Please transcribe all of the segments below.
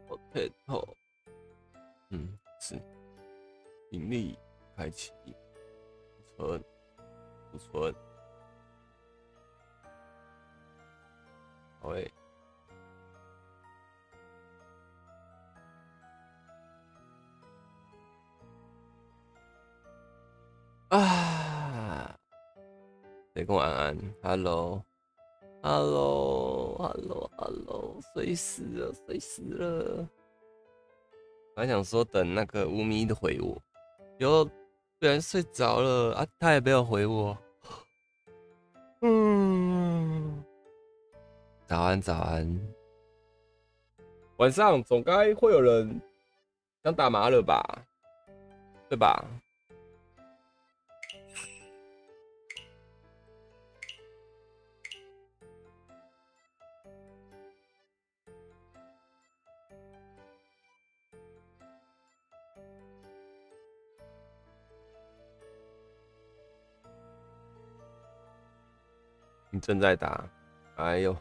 potato， 是盈利开启，储存，好诶。啊，谁跟我安安 ？Hello，睡死了。我还想说等那个乌咪的回我，结果不然睡着了啊，他也没有回我。早安。晚上总该会有人想打麻了吧？对吧？你正在打，哎呦，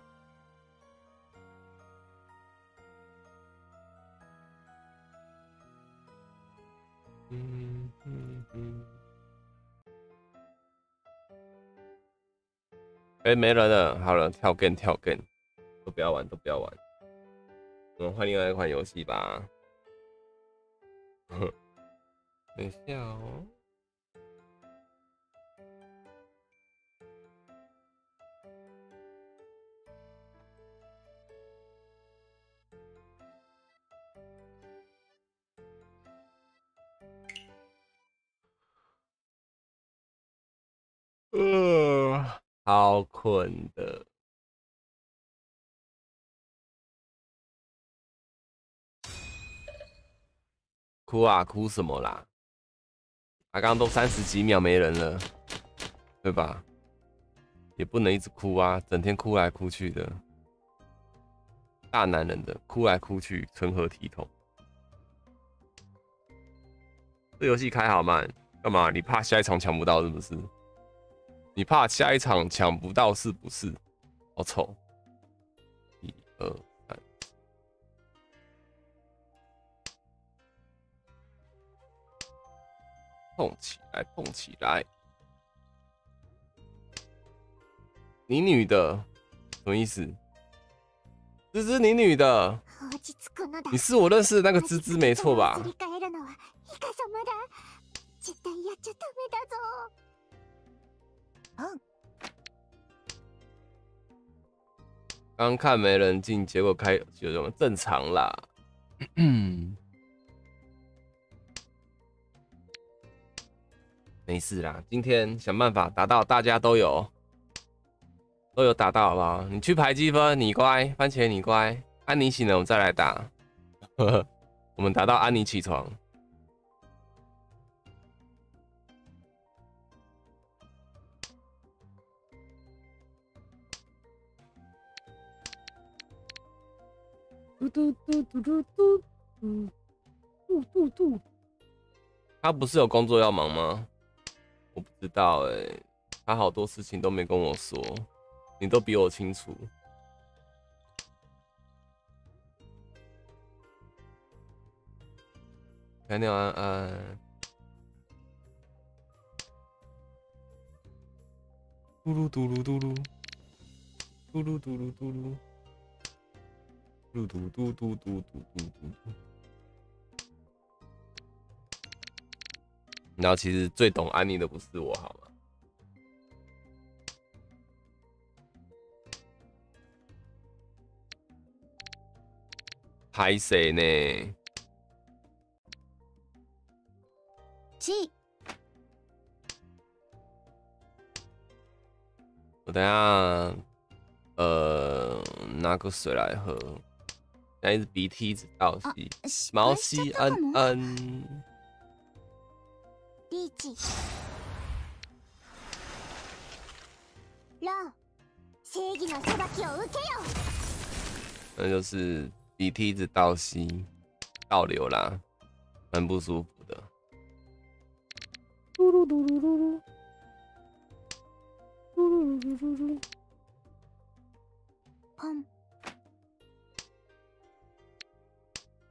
哎，没人了，好了，跳 game， 都不要玩。我们换另外一款游戏吧。等一下哦。好困的。哭啊，哭什么啦？刚刚都30几秒没人了，对吧？也不能一直哭啊，整天哭来哭去的。大男人的哭来哭去，成何体统？这游戏开好慢，干嘛？你怕下一场抢不到是不是？你怕下一场抢不到是不是？好丑！1、2、3，蹦起来！你女的什么意思？芝芝，你女的？你是我认识的那个芝芝没错吧？刚看没人进，结果开有什么正常啦？没事啦，今天想办法达到大家都有达到，好不好？你去排积分，你乖，番茄你乖，安妮醒了我们再来打。我们打到安妮起床。嘟。他不是有工作要忙吗？我不知道欸，他好多事情都没跟我说，你都比我清楚。菜鸟安安，嘟噜嘟噜嘟噜，嘟噜嘟噜嘟噜，嘟嘟嘟嘟嘟嘟嘟。然后其实最懂安妮的不是我，好吗？拍谁呢？我等下拿个水来喝，现在一直鼻涕一直倒吸，毛细恩恩。リーチ。ロー、正義の裁きを受けよ。那就是鼻涕一直倒吸，倒流啦，蛮不舒服的。嘟噜嘟噜嘟噜，嘟噜嘟噜嘟噜。砰！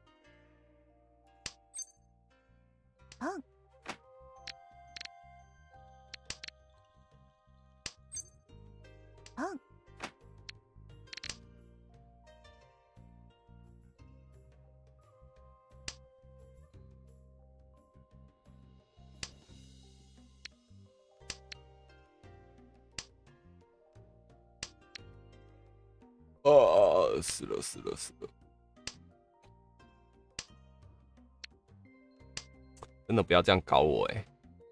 了，死了，死了，死了！真的不要这样搞我哎！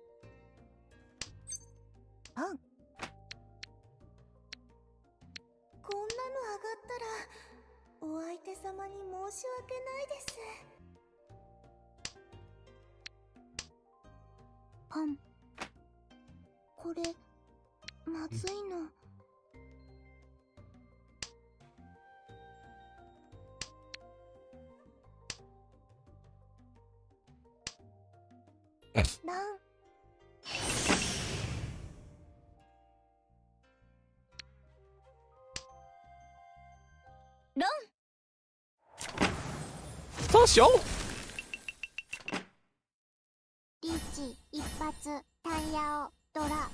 こんなの上がったらお相手様に申し訳ないです。パン、これまずいの。ラン。ラン。 大小。 リーチ一発タイヤをドラ。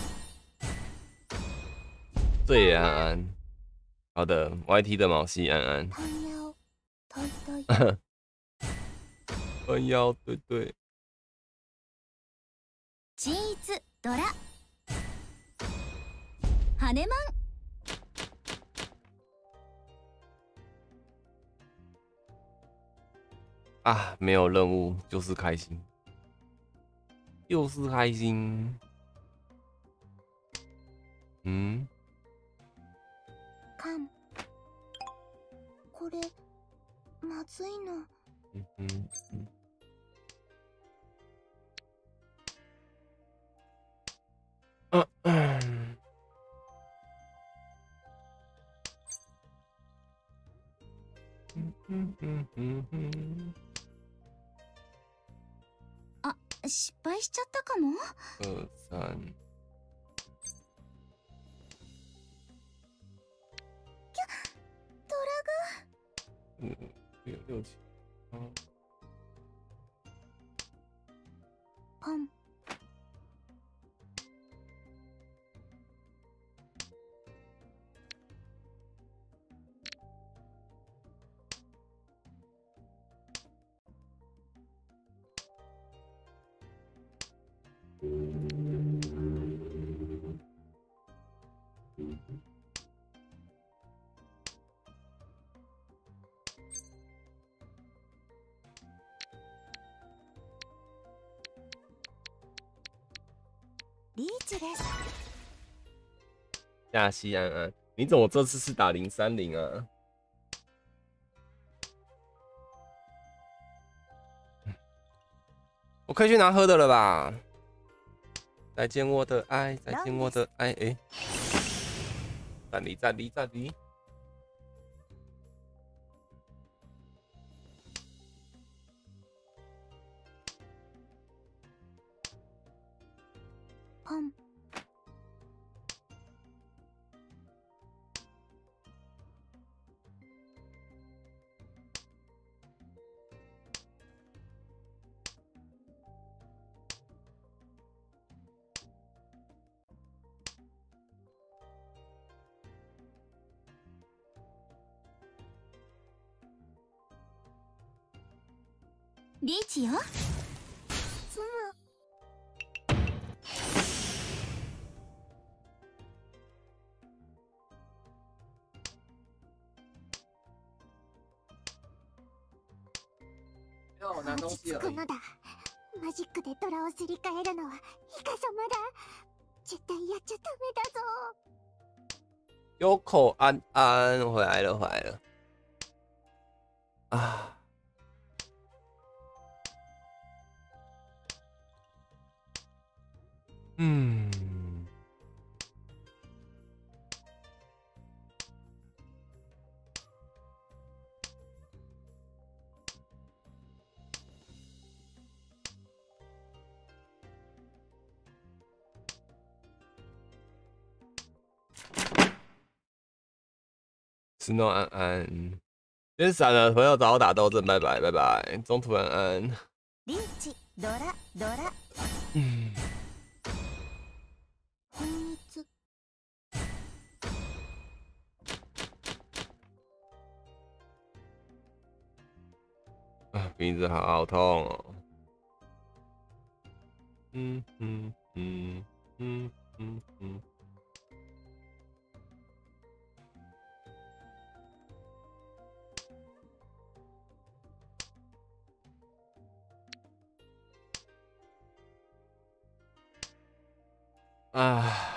对安安，好的 ，YT 的毛细安安。 タイヤをトイトイ。 弯腰，对对。 チーズドラ。羽マン。 啊，没有任务就是开心，就是开心。嗯。 カン。これまずいの。 嗯嗯嗯。 あ、失敗しちゃったかも。 3。 ドラが。 6、7。 パン。リーチです。 夏西安安，你怎么这次是打030啊？我可以去拿喝的了吧？再见我的爱，再见我的爱，哎，暂离暂离暂离。 パン。リーチよ。つむ。落ち着くのだ。マジックでドラをすり替えるのはイカ様だ。絶対やっちゃダメだぞ。 有口安安回来了，回来了。啊。嗯。是诺安安，今天闪了朋友找我打斗阵，拜拜拜拜，中途安安。 リーチドラドラ。 嗯。 本日。 啊，鼻子好痛哦。嗯嗯嗯嗯嗯嗯。 啊。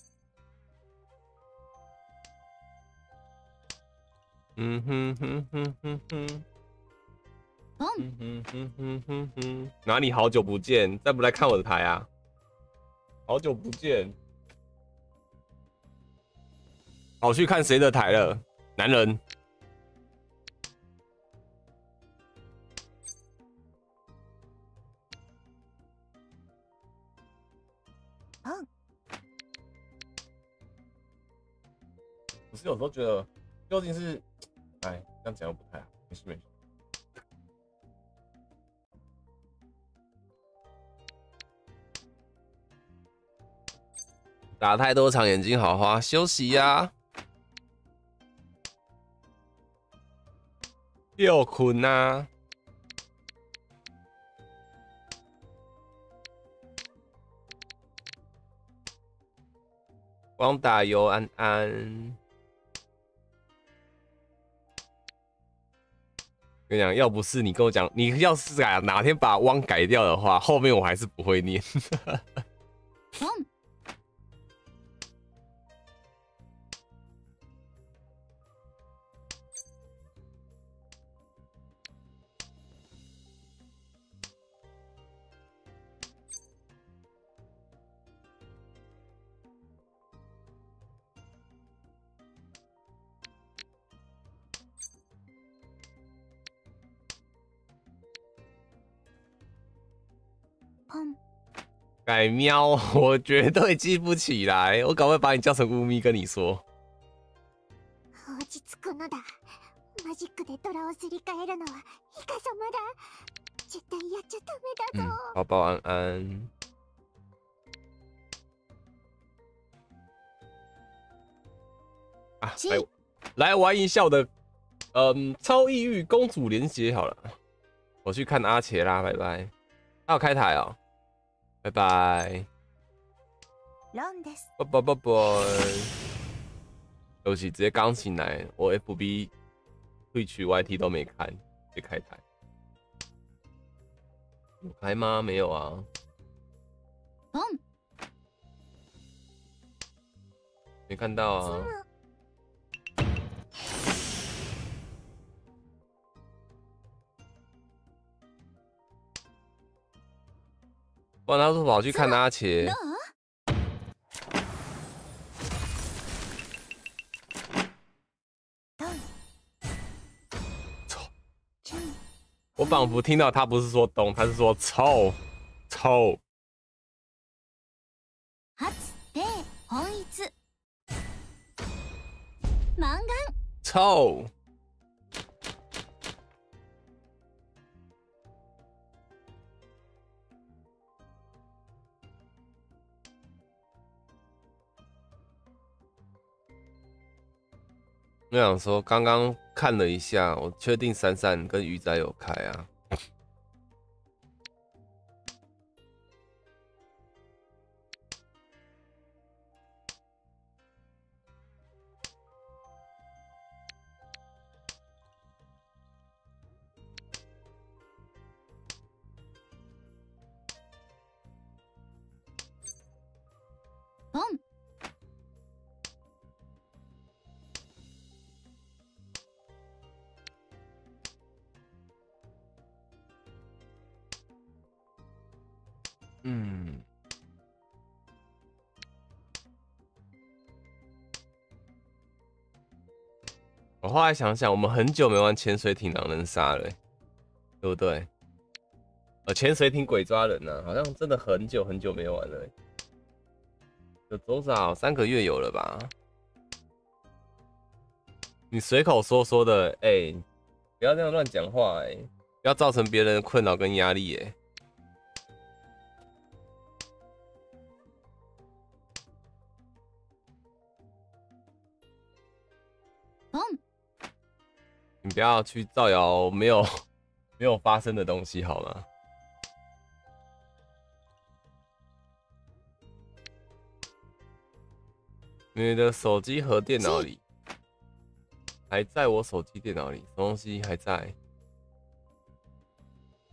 嗯哼哼哼哼哼。嗯哼哼哼哼哼。哪里好久不见？再不来看我的台啊？好久不见。跑去看谁的台了？男人。不是有时候觉得究竟是，哎，这样讲又不太好。没事没事。打太多场眼睛好花，休息呀。又困呐。光打游安安。跟你讲，要不是你跟我讲，你要是哪天把汪改掉的话，后面我还是不会念。改喵，我绝对記不起来，我赶快把你叫成乌咪跟你说。 落ち着くのだ。マジックでドラをすり替えるのはイカ様だ。絶対やっちゃダメだぞ。 宝宝安安。啊，来玩一下我的，超抑郁公主连结好了。我去看阿茄啦，拜拜。他有开台哦。拜拜。拜拜拜拜。对不起，直接刚醒来，我 FB、Twitch、YT 都没看，直接开台。有开吗？没有啊。没看到啊。不然他说跑去看阿茄。我仿佛听到他不是说东，他是说臭。臭。我想说，刚刚看了一下，我确定闪闪跟鱼仔有开啊。我后来想想，我们很久没玩潜水艇狼人杀了，对不对？潜水艇鬼抓人啊，好像真的很久没玩了。有多少？3个月有了吧？你随口说的，不要这样乱讲话，不要造成别人的困扰跟压力，你不要去造谣没有发生的东西，好吗？你的手机和电脑里还在我手机电脑里，什么东西还在？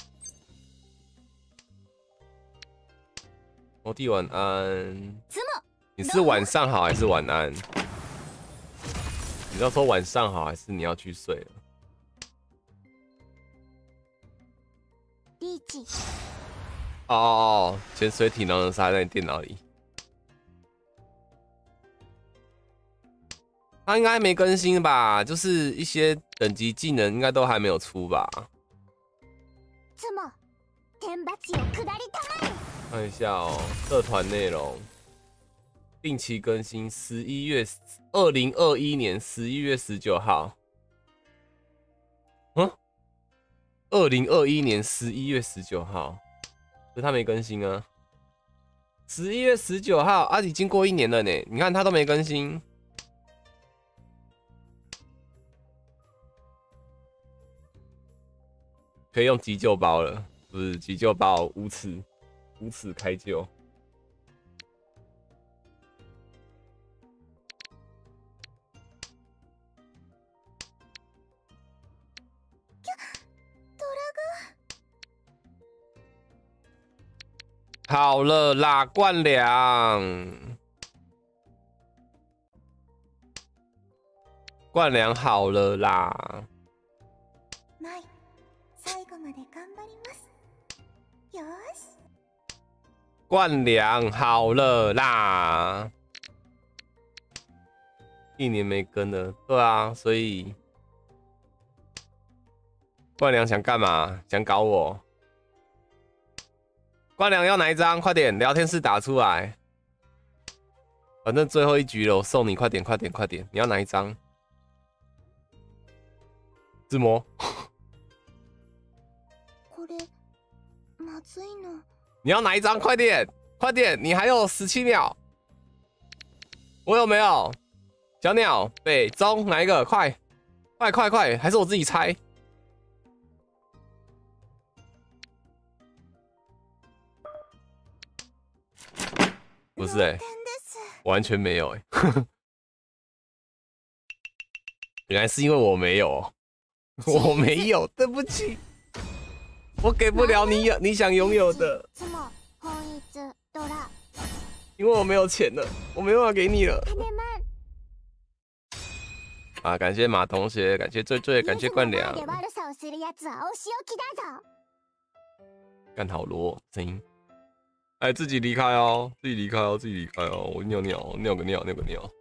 摩弟晚安。 你是晚上好还是晚安？你要说晚上好还是你要去睡了？ リーチ。 哦，潜水艇狼人杀在你电脑里，它应该没更新吧？就是一些等级技能应该都还没有出吧？ つも天罰よ下りたまえ。 看一下哦，社团内容，定期更新2021年11月19号。嗯，2021年11月19号，可他没更新啊。11月19号啊，已经过1年了呢。你看他都没更新。可以用急救包了，不是急救包无耻开救。好了啦，冠良，冠良好了啦。 舞、最後まで頑張ります。よーし。 冠良好了啦。1年没更了，对啊，所以冠良想干嘛？想搞我？冠良要哪一张？快点，聊天室打出来。反正最后一局了，我送你，快点，快点，快点！你要哪一张？自摸。 これまずいの。 你要哪一张？快点，快点！你还有17秒。我有没有？小鸟、北、中哪一个？快，快，快，快！还是我自己猜？不是完全没有原来是因为我没有，我没有，对不起，我给不了你想拥有的，因为我没有钱了，我没办法给你了。啊！感谢马同学，感谢醉醉，感谢冠良。干好罗声音。哎，自己离开哦，自己离开哦，自己离开哦！我尿尿，尿个尿，尿个尿。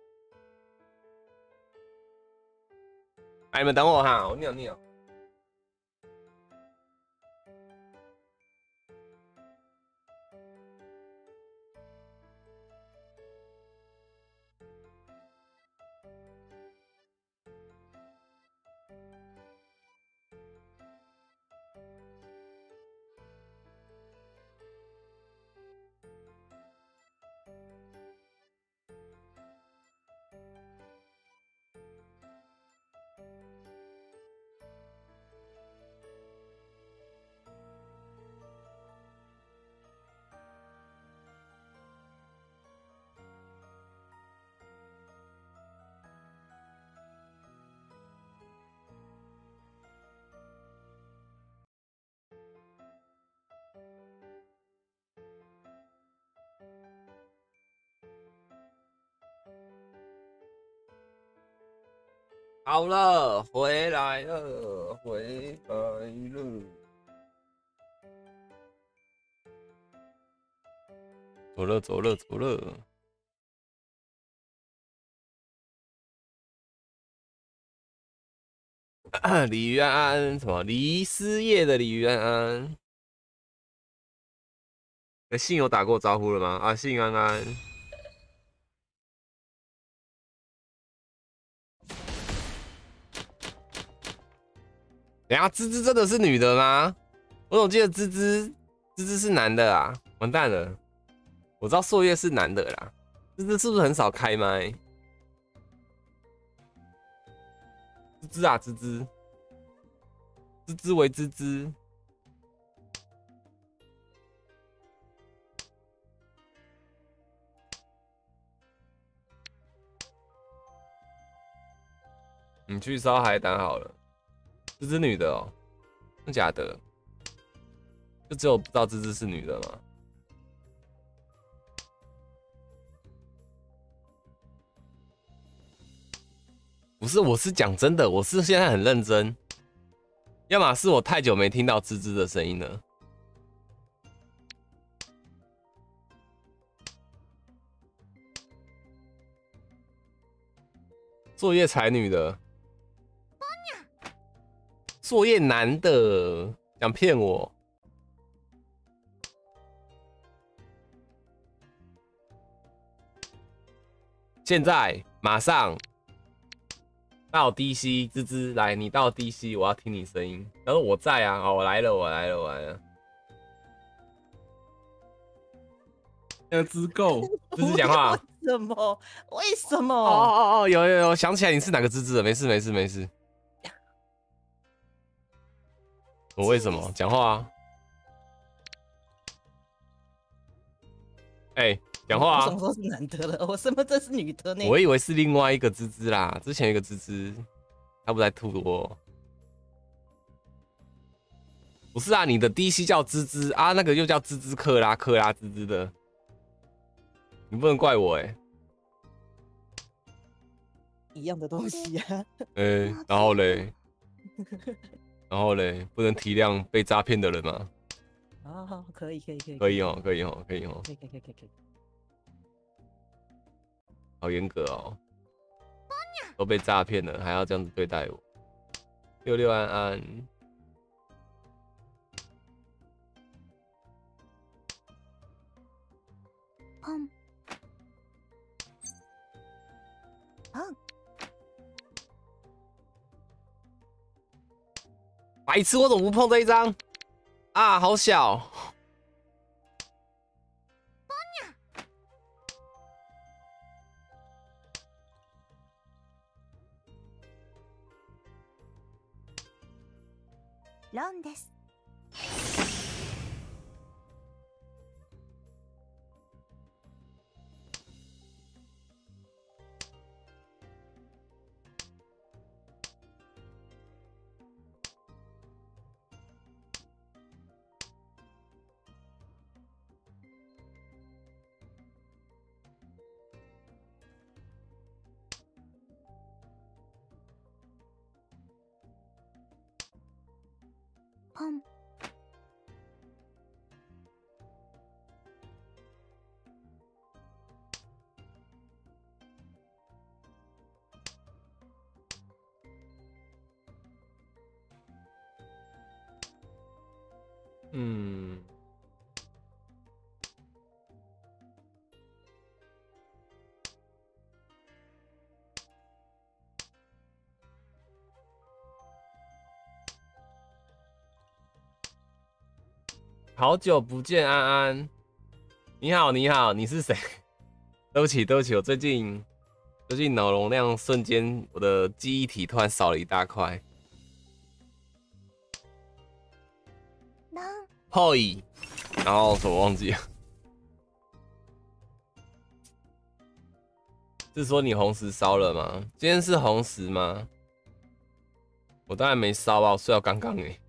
哎，你们等我哈，我尿尿。好了，回来了，回来了。走了，走了，走了。李于安安，什么？离失业的李于安安。信有打过招呼了吗？啊，信安安。等下，芝芝真的是女的吗？我总记得芝芝是男的啊！完蛋了，我知道朔月是男的啦。芝芝是不是很少开麦？芝芝啊，芝芝，芝芝为芝芝。你去烧海胆好了。芝芝女的哦，真假的？就只有不知道芝芝是女的吗？ 不是，我是讲真的，我是现在很认真。要么是我太久没听到吱吱的声音了。作业才女的，作业男的，想骗我？现在马上到 DC， 吱吱来，你到 DC， 我要听你声音。然后我在啊，哦，我来了，我来了，我来了。那资够，吱吱讲话。 为什么？为什么？ 哦，有，想起来你是哪个吱吱了？没事。我为什么讲话啊？哎、讲话啊！ 我什么时候是男的了？我身份证是女的呢。 我以为是另外一个吱吱啦，之前有一个吱吱，他不在吐我。不是啊，你的 DC 叫吱吱啊，那个又叫吱吱克拉吱吱的，你不能怪我哎、 一样的东西啊。 然后嘞，不能体谅被诈骗的人吗？ 啊，可以可以哦。 可以。 好严格哦，都被诈骗了，还要这样子对待我。六六安安，白痴，我怎么不碰这一张啊？好小。 ロンです。ポン。 好久不见，安安。你好，你是谁？对不起，我最近脑容量瞬间，我的记忆体突然少了一大块。Poi， 然后什么忘记了？是说你红石烧了吗？今天是红石吗？我当然没烧啊，我睡到刚刚哎。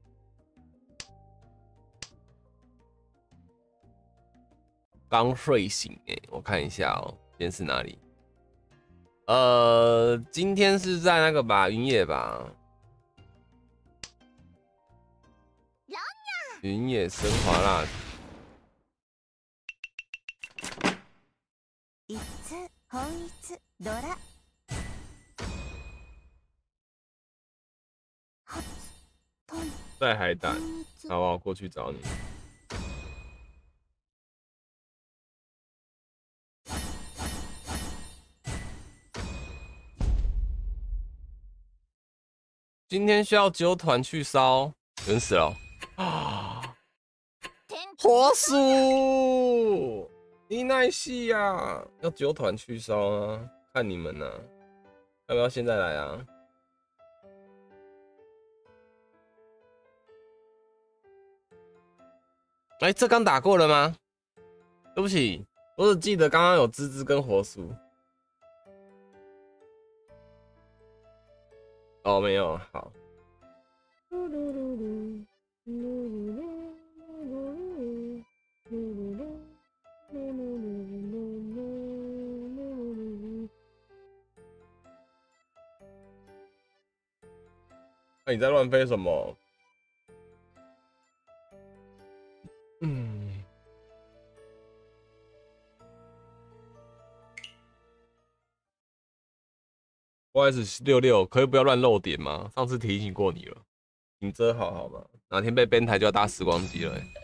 刚睡醒哎，我看一下哦，今天是哪里？今天是在那个吧，云野吧。云野升华蜡。 一つ本一ドラ。 在海胆，好，我过去找你。今天需要揪团去烧，人死了啊！火鼠，你奈戏呀，要揪团去烧啊！看你们呢、啊，要不要现在来啊？哎、这刚打过了吗？对不起，我只记得刚刚有吱吱跟火鼠。哦，没有，好。 那你在乱飞什么？不好意思，66，可以不要乱漏点吗？上次提醒过你了，你遮好吗？哪天被 ban 台就要搭时光机了、欸。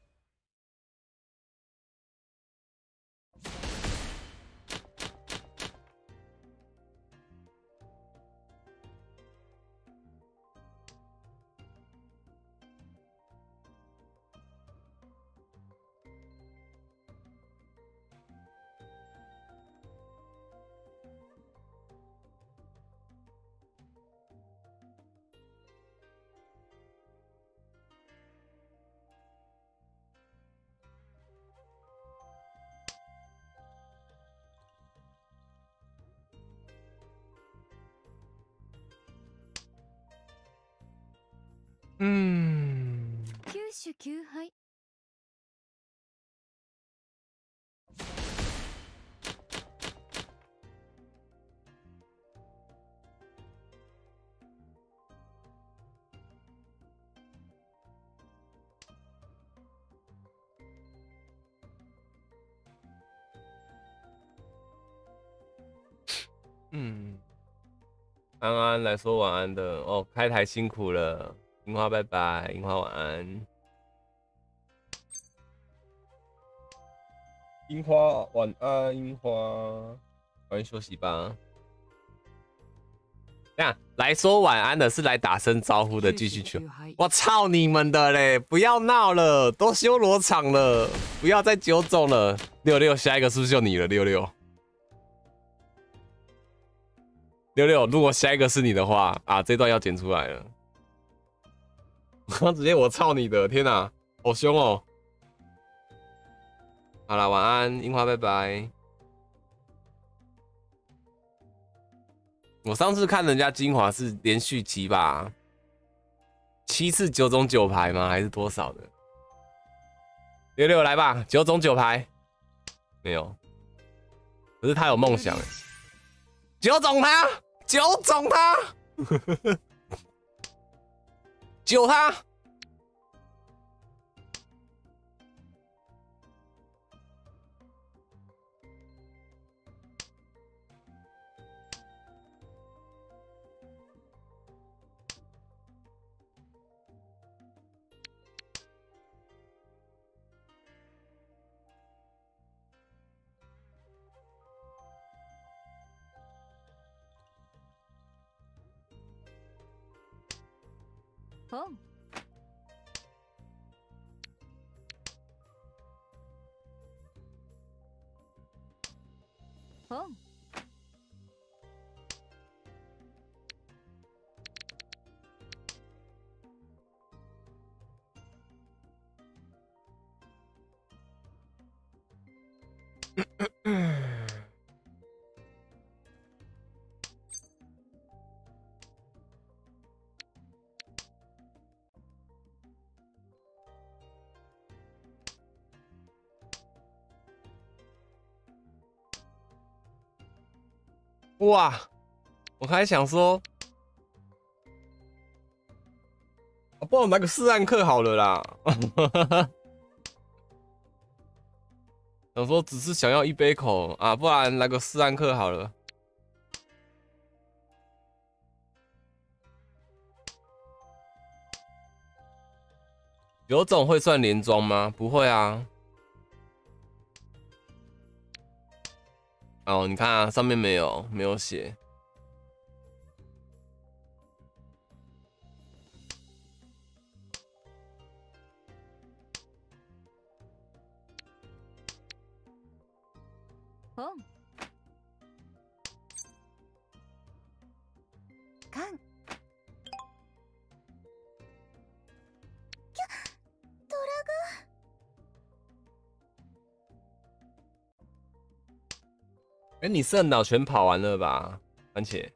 九種九敗。 安安来说晚安的哦，开台辛苦了，樱花拜拜，樱花晚安，樱花晚安，樱花，晚安休息吧。这样来说晚安的是来打声招呼的，继续球。我操你们的嘞！不要闹了，都修罗场了，不要再纠种了。66，下一个是不是就你了？66，如果下一个是你的话啊，这段要剪出来了。直接我操你的，天哪，好凶哦！好了，晚安，樱花，拜拜。我上次看人家精华是连续7吧，7次9种9牌吗？还是多少的？66来吧，9种9牌，没有，可是他有梦想，9种他，9种他，9他。 哦。哦。 哇，我还想说，帮我拿个4暗克好了啦。想说只是想要一杯口啊，不然来个4暗克好了。有种会算连装吗？不会啊。哦，你看啊，上面没有写。 哦。看。ドラ哎，你圣岛全跑完了吧，番茄？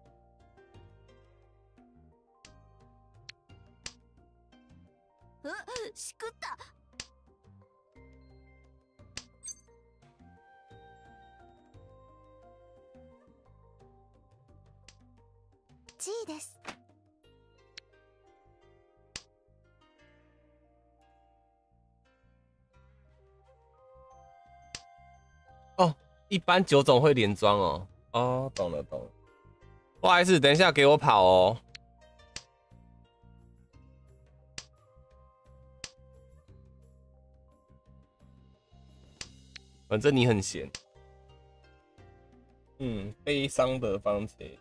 しくった。G です。 一般9种会连装哦。哦，懂了懂了。不好意思，等一下给我跑哦。反正你很闲。悲伤的番茄。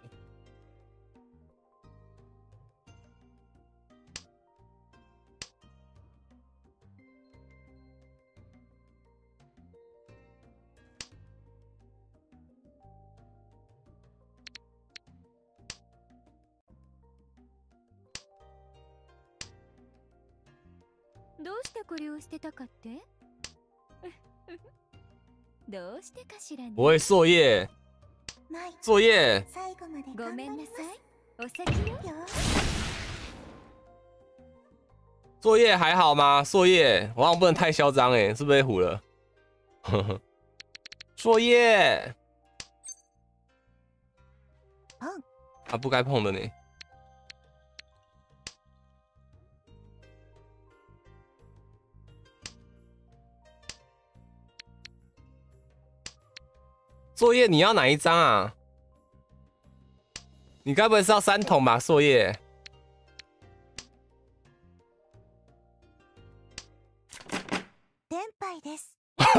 どうしてこれを捨てたかってどうしてかしらね。 不会作业，作业。 最後までごめんなさい。お先よ。 作业还好吗？作业，我好像不能太嚣张哎，是不是被唬了？作业，啊，不该碰的呢。作业你要哪一张啊？你该不会是要3桶吧？作业。 連敗です。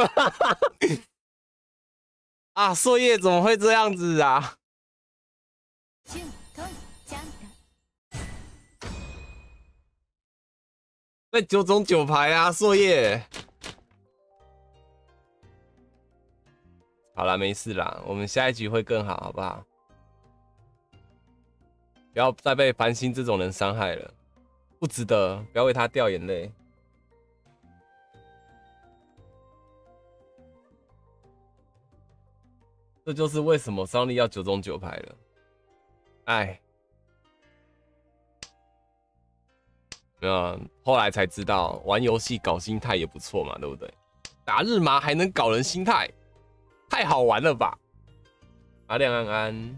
啊，作业怎么会这样子啊？ チュントンちゃんと。 那9种9排啊，作业。好啦，没事啦，我们下一局会更好，好不好？不要再被繁星这种人伤害了，不值得，不要为他掉眼泪。这就是为什么上力要9种9排了。哎，没有啊，后来才知道玩游戏搞心态也不错嘛，对不对？打日麻还能搞人心态，太好玩了吧！阿亮安安，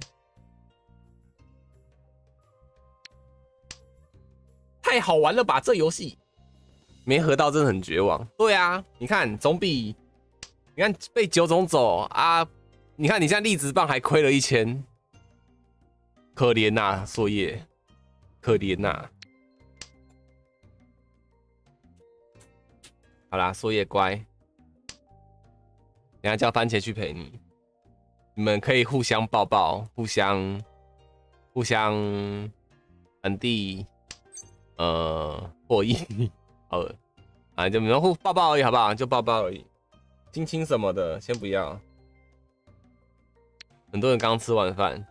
太好玩了吧！这游戏没合到真的很绝望。对啊，你看总比你看被9种走啊！你看你现在粒子棒还亏了1000，可怜呐，作业，可怜呐。好啦，作业乖，等下叫番茄去陪你，你们可以互相抱抱，互相本地获益，好了啊，就你们互抱抱而已，好不好？就抱抱而已，亲亲什么的先不要。很多人刚吃完饭。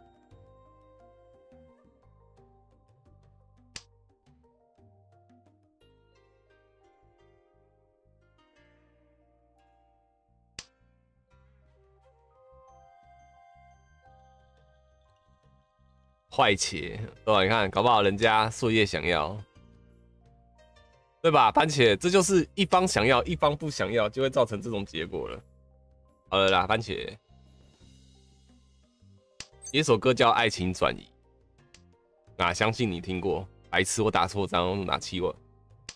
坏茄，对吧？你看，搞不好人家作业想要，对吧？番茄，这就是一方想要，一方不想要，就会造成这种结果了。好了啦，番茄，有一首歌叫《爱情转移》，啊，相信你听过。白痴，我打错章，拿气我。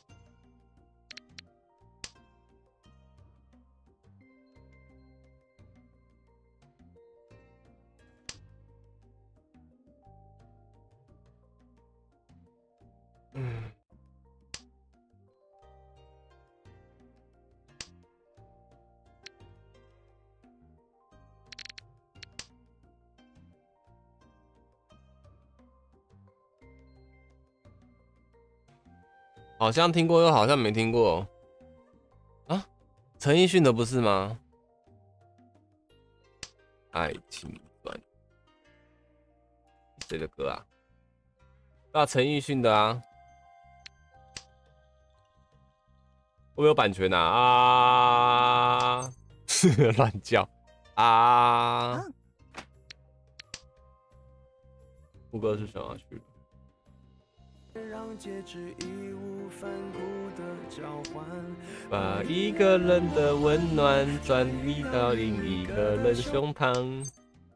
好像听过，又好像没听过啊？陈奕迅的不是吗？爱情转，谁的歌啊？那陈奕迅的啊？会不会有版权啊？啊，乱叫啊！副歌是什么去了？把一个人的温暖转移到另一个人胸膛。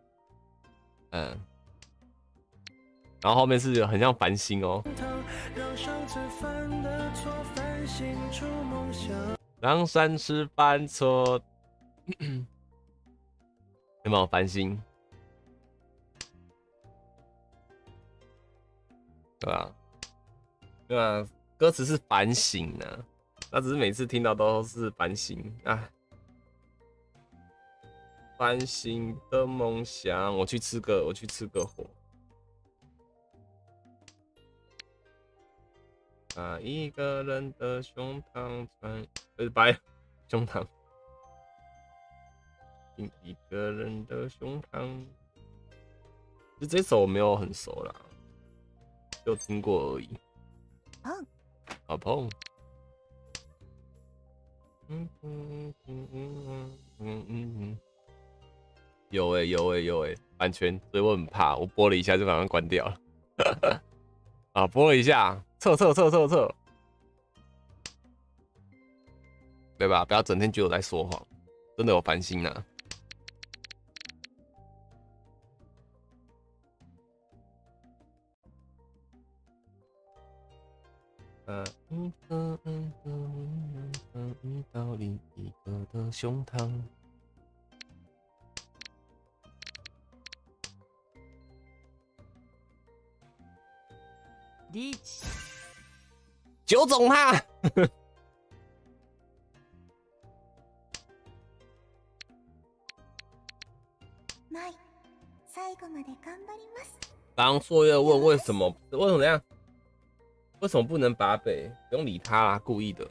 然后后面是很像繁星哦。让上次犯错。 有没有繁星？对吧？对吧？歌词是反省呢，他只是每次听到都是反省啊。反省的梦想，我去吃个火。把一个人的胸膛穿，白胸膛，一个人的胸膛。其实这首我没有很熟啦，就听过而已。好碰。有版权，所以我很怕，我播了一下就马上关掉了。啊，播了一下，测，对吧？不要整天觉得我在说谎，真的有烦心啊。一个人的温暖转移到另一个的胸膛。 リーチ。 九种他。 ない最後まで頑張ります。 刚朔月问为什么这样？为什么不能拔北？不用理他啦，故意的。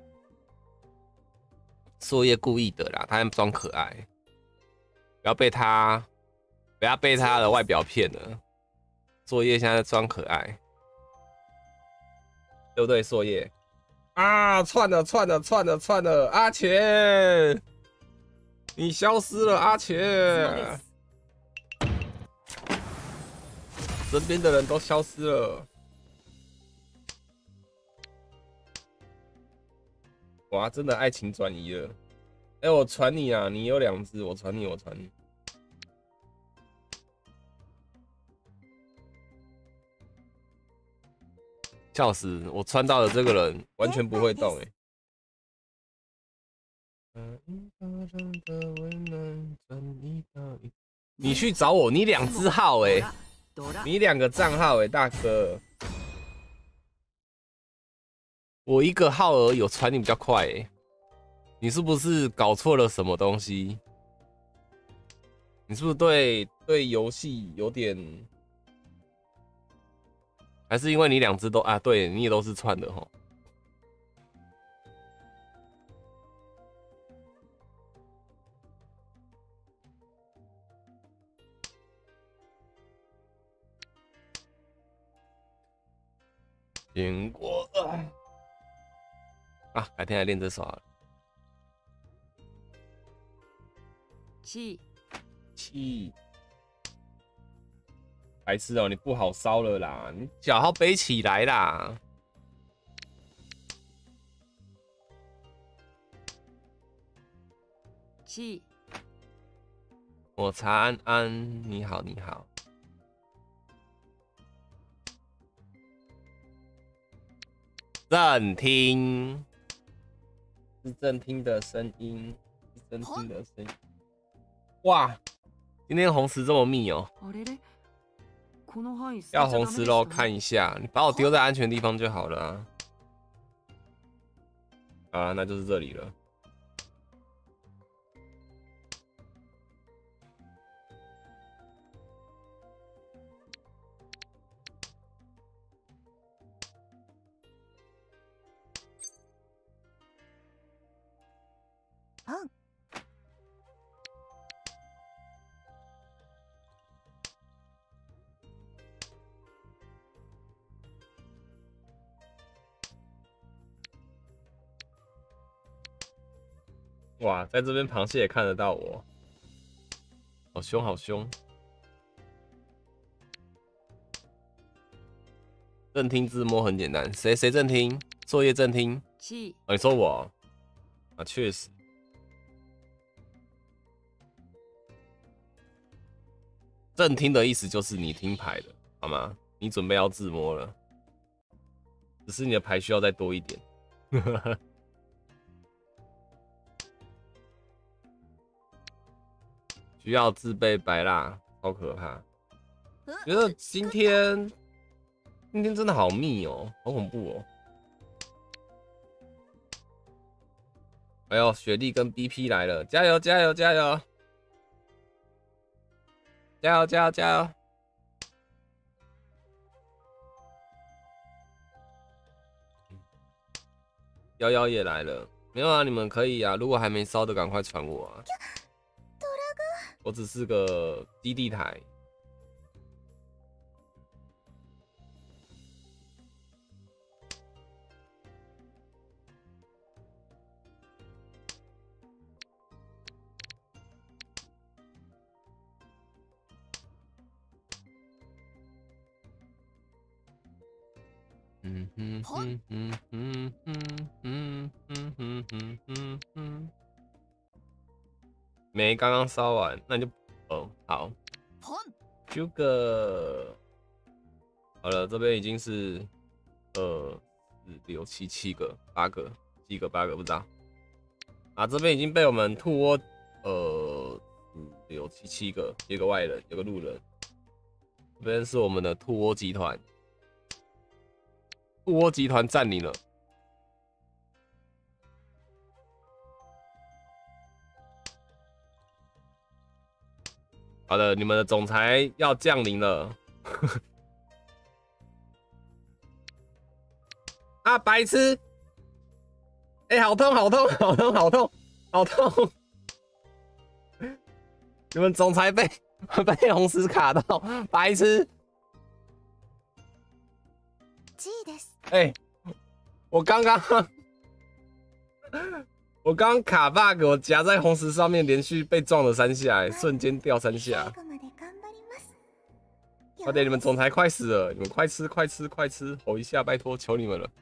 朔月故意的啦，他装可爱，不要被他的外表骗了。朔月现在装可爱，对不对？朔月啊，串了，阿钱，你消失了，阿钱，身边的人都消失了。哇，真的爱情转移了。哎、我传你啊，你有2只，我传你。笑死！我穿到的这个人完全不会动你去找我，你2只号你2个账号大哥。我1个号而已，有传你比较快你是不是搞错了什么东西？你是不是对游戏有点？还是因为你2只都啊？对，你也都是串的齁。经过啊，改天来练这首好了。气，白痴哦，你不好烧了啦，你脚要背起来啦。抹茶安安，你好。正听，是正听的声音，哇，今天红石这么密哦。要红石喽，看一下，你把我丢在安全地方就好了啊。啊，那就是这里了。哇，在这边螃蟹也看得到我，好凶！正听自摸很简单，谁正听？作业正听？你说我啊，确实。正听的意思就是你听牌的，好吗？你准备要自摸了，只是你的牌需要再多一点。 需要自备白蜡，超可怕。觉得今天真的好密哦，好恐怖哦。哎呦，雪莉跟 BP 来了，加油加油加油！加油加油加油！瑶瑶也来了，没有啊？你们可以啊，如果还没烧的，赶快传我啊。我只是个基地台。没，刚刚烧完，那你就好。这个好了，这边已经是4、6、7、7个、8个、几个、8个不知道。啊，这边已经被我们兔窝5、6、7、7个，有个外人，有个路人。这边是我们的兔窝集团，兔窝集团占领了。好的，你们的总裁要降临了。啊，白痴！哎、好痛，好痛，好痛，好痛，好痛！你们总裁被红石卡到，白痴！哎、我刚刚卡 bug， 我夹在红石上面，连续被撞了3下，瞬间掉3下。快点，你们总裁快死了！你们快吃，快吃，快吃！吼一下，拜托，求你们了。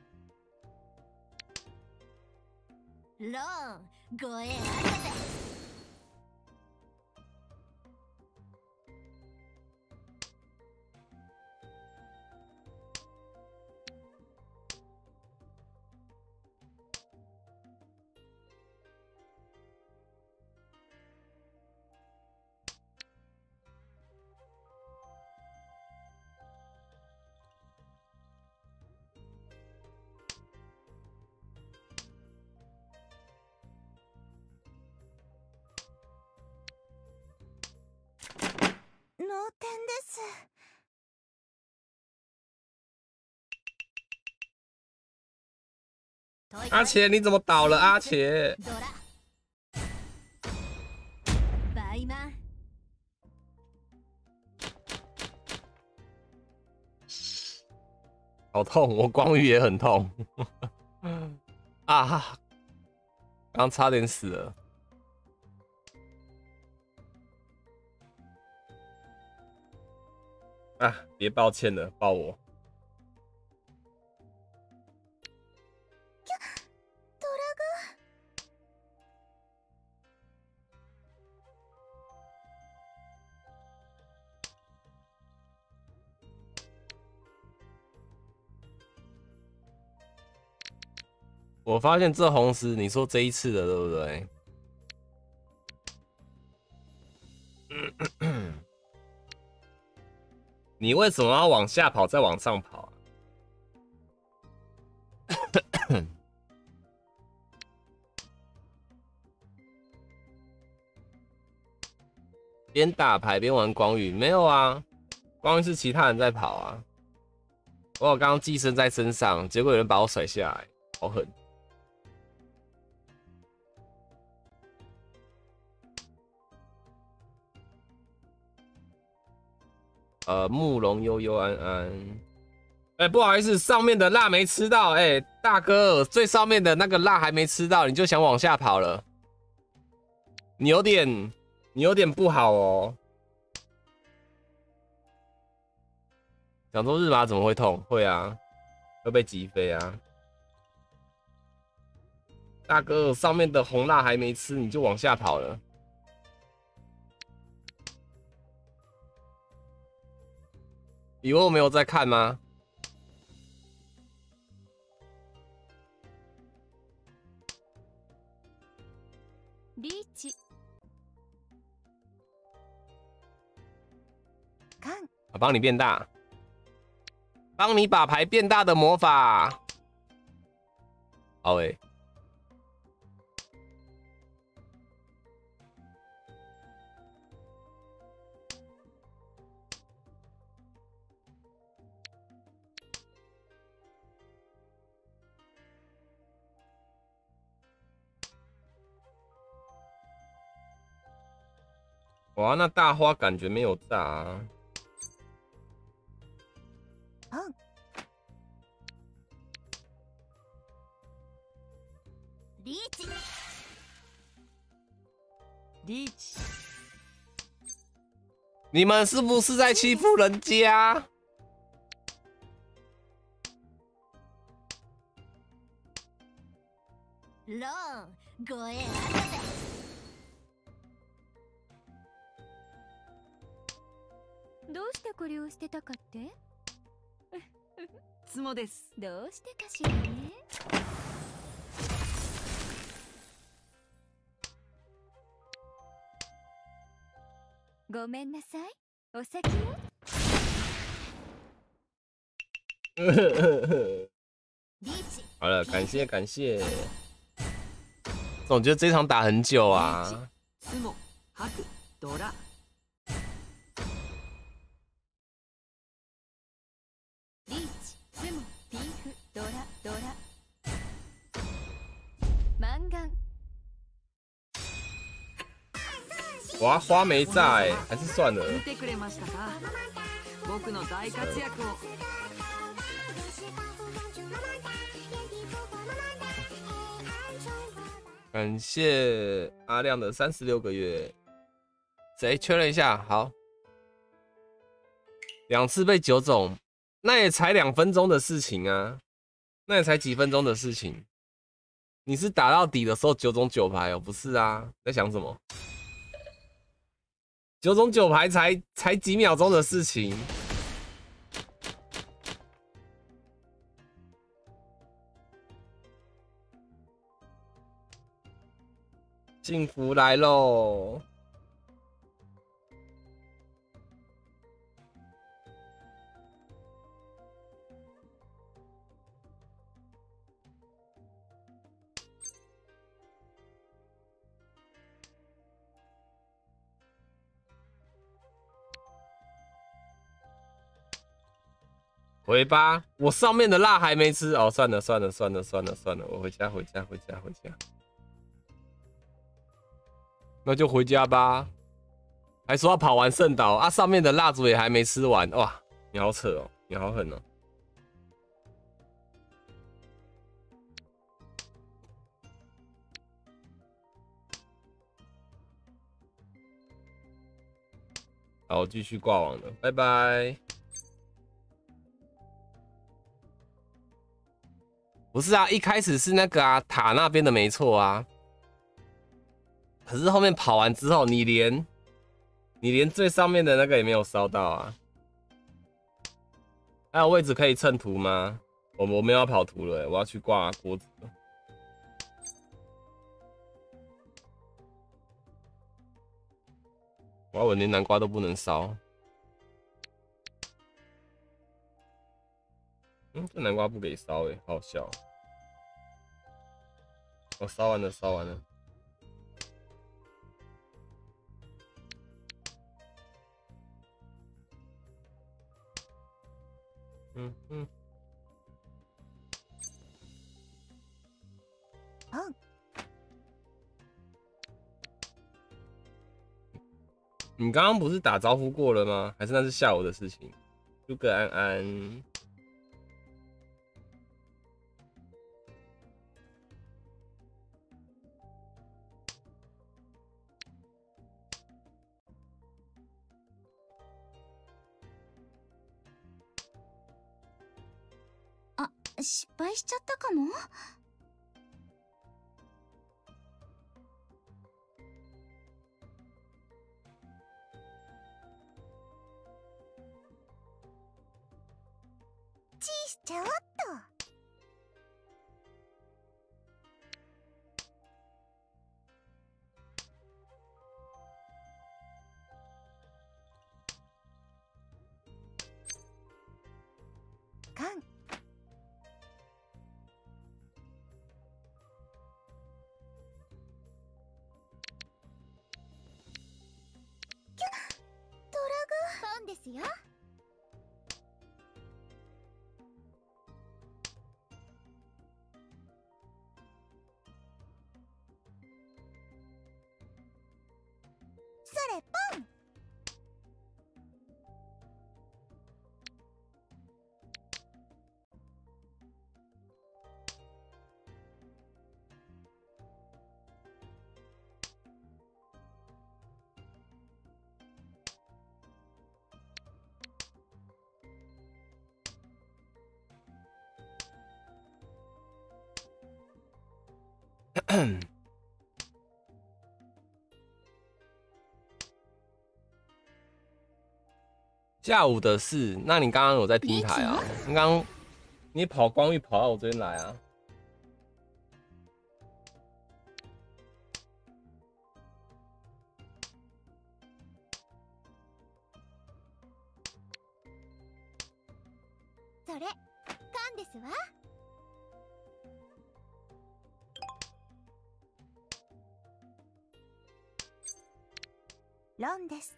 脳天です。 阿茄，你怎么倒了？阿茄，好痛！我光遇也很痛。啊，刚差点死了。啊，别抱歉了，抱我。我发现这红石，你说这一次的对不对？你为什么要往下跑，再往上跑啊？边打牌边玩光遇，没有啊？光遇是其他人在跑啊。我有刚刚寄生在身上，结果有人把我甩下来，好狠。慕容悠悠安安，哎、不好意思，上面的辣没吃到，哎、大哥，最上面的那个辣还没吃到，你就想往下跑了，你有点不好哦。想说日麻怎么会痛？会啊，会被击飞啊。大哥，上面的红辣还没吃，你就往下跑了。以为我没有在看吗？ リーチ帮你变大，帮你把牌变大的魔法。好诶、哇，那大花感觉没有炸啊。 リーチリーチ你们是不是在欺负人家？ ローン護衛あったぜ。どうしてこれを捨てたかってつもです。 どうしてかしらね。ごめんなさい。お先よ。リーチ好了，感谢感谢。总觉得这场打很久啊。 スモ、ハク、ドラ。 リーチスモピーフドラドラマンガン哇，花没炸哎、还是算了。 見てくれましたか？僕の大活躍を。 感谢阿亮的36个月。谁确认一下？好，2次被9种，那也才2分钟的事情啊，那也才几分钟的事情。你是打到底的时候9种9牌哦，不是啊？在想什么？9种9牌才几秒钟的事情。幸福来喽！回吧，我上面的辣还没吃哦。算了算了算了算了算了，我回家回家回家回家。那就回家吧。还说要跑完圣岛啊，上面的蜡烛也还没吃完，哇，你好扯哦，你好狠哦。好，继续挂网了，拜拜。不是啊，一开始是那个啊塔那边的没错啊，可是后面跑完之后，你连最上面的那个也没有烧到啊。还有位置可以蹭图吗？我没有要跑图了，我要去挂锅子了。我连南瓜都不能烧。这南瓜不给烧哎，好笑。我烧完了，烧完了。你刚刚不是打招呼过了吗？还是那是下午的事情？诸葛安安。 あ、失敗しちゃったかも。 しちゃおっと。 ですよ。それポン。 下午的事，那你刚刚有在听台啊？你刚刚你跑光域跑到我这边来啊？ それ缶ですわ。ロンです。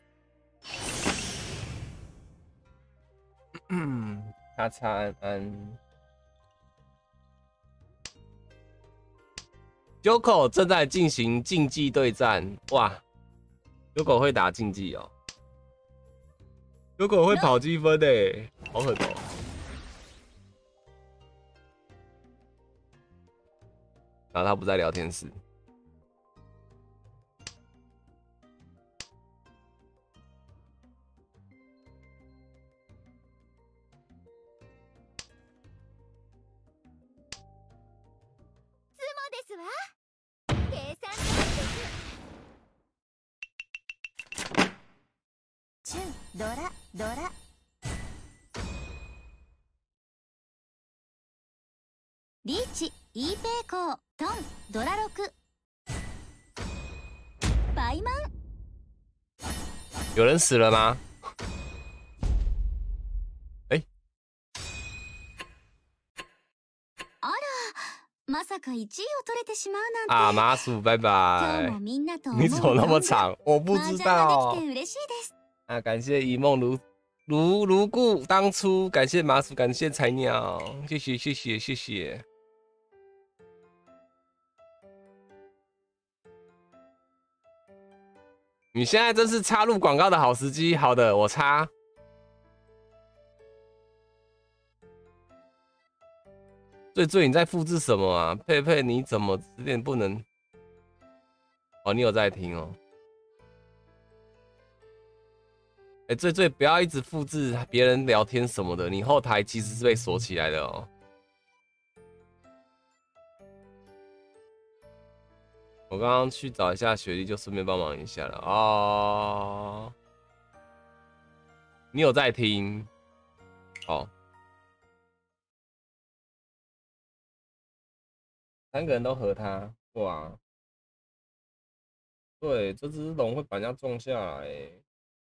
咔嚓安安。Yoko 正在进行竞技对战，哇 ！Yoko 会打竞技哦 ，Yoko 会跑积分的，好狠哦！然后他不在聊天室。 ですわ。計算通りです。チュンドラドラ。 リーチ、イーペイコー、トン、ドラ6。バイマン。 有人死了吗？ あら、まさか1位を取れてしまうなんて。 啊，麻薯，拜今日拜も。みんなと你怎么那么长？我不知麻道雀ができて嬉しいです。 啊！感谢一梦如故当初，感谢麻薯，感谢菜鸟，谢谢谢谢谢谢。你现在真是插入广告的好时机。好的，我插。最你在复制什么啊？佩佩，你怎么有点不能？哦，你有在听哦。最不要一直复制别人聊天什么的，你后台其实是被锁起来的哦。我刚刚去找一下学历，就顺便帮忙一下了哦。你有在听？哦。3个人都和他，哇！对，这只龙会把人家撞下来欸。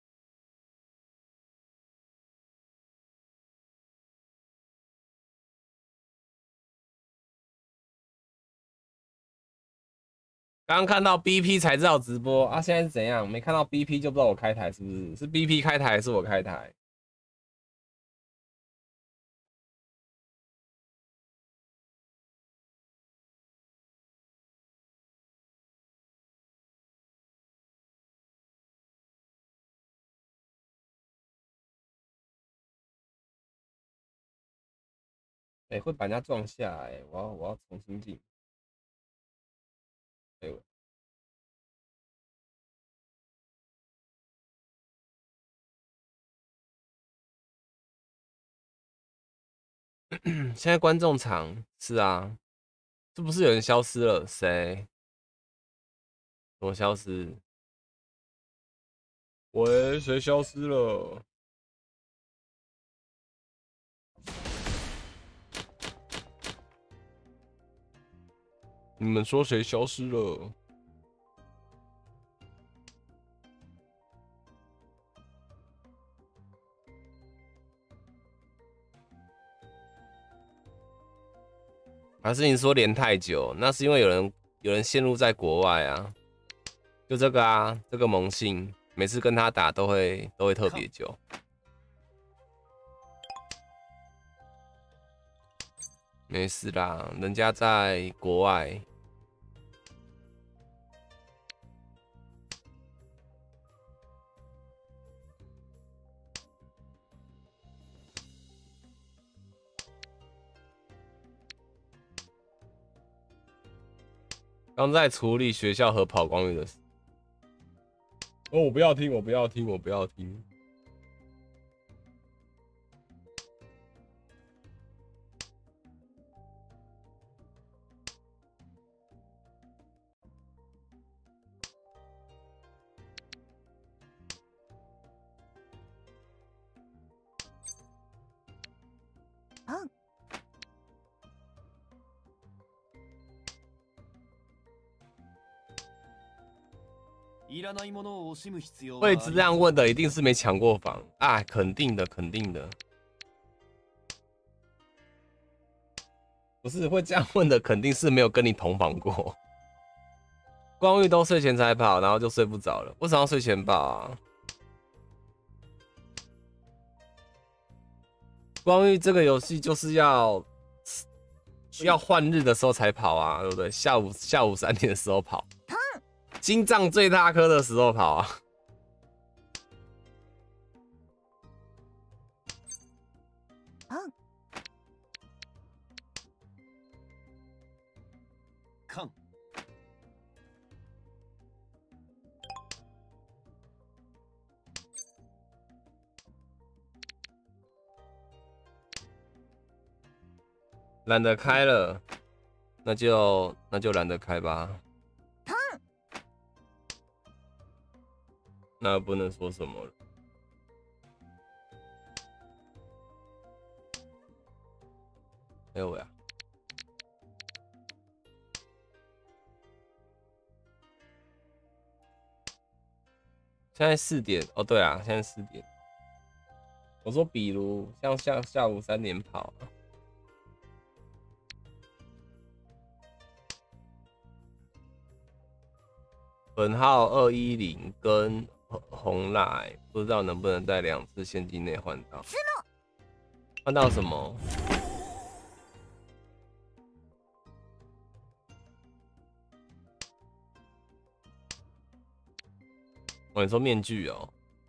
刚刚看到 BP 才知道直播啊，现在是怎样？没看到 BP 就不知道我开台是不是？是 BP 开台还是我开台？会把人家撞下来，我要重新进。现在观众场是啊，是不是有人消失了？谁？怎么消失？喂，谁消失了？你们说谁消失了？还是你说连太久？那是因为有人陷入在国外啊。就这个啊，这个萌性，每次跟他打都会特别久。 没事啦，人家在国外。刚在处理学校和跑光浴的事。哦，我不要听，我不要听，我不要听。会这样问的，一定是没抢过房啊，肯定的，肯定的。不是会这样问的，肯定是没有跟你同房过。光遇都睡前才跑，然后就睡不着了。为什么要睡前跑啊？光遇这个游戏就是要换日的时候才跑啊，对不对？下午3点的时候跑。心脏最大颗的时候跑啊！ 看， 懒得开了，那就懒得开吧。那不能说什么了。哎呦喂啊！现在4点哦，对啊，现在4点。我说，比如像下午3点跑，本号210跟红赖，不知道能不能在2次现金内换到？换到什么？哦，你说面具哦？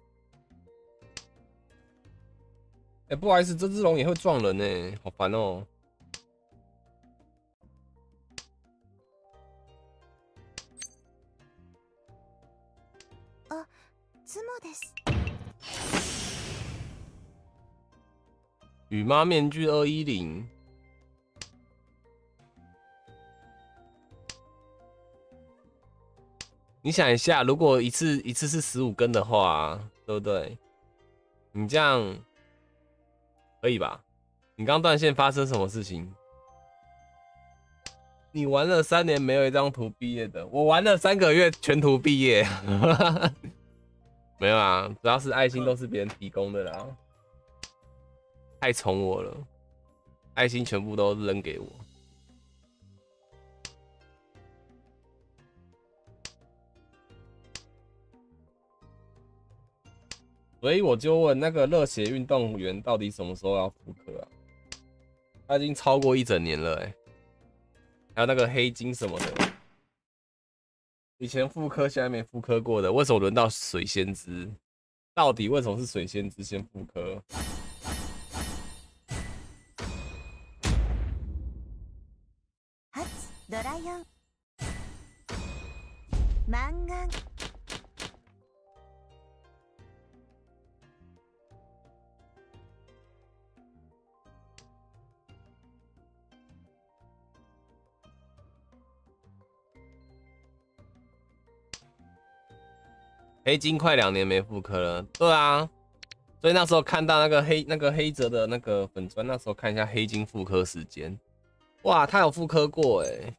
哎，不好意思，这只龙也会撞人呢，好烦哦。 あ、ツモです。 雨妈面具210，你想一下，如果一次是15根的话，对不对？你这样可以吧？你刚断线发生什么事情？你玩了3年没有一张图毕业的，我玩了3个月全图毕业。没有啊，主要是爱心都是别人提供的啦，太宠我了，爱心全部都扔给我。所以我就问那个热血运动员到底什么时候要复刻啊？他已经超过1整年了哎、欸。还有那个黑金什么的，以前复刻现在没复刻过的，为什么轮到水仙子？到底为什么是水仙子先复刻？ ドラヨン漫画黑金快2年没复刻了，对啊，所以那时候看到那个黑泽的那个粉砖，那时候看一下黑金复刻时间，哇，他有复刻过哎、欸，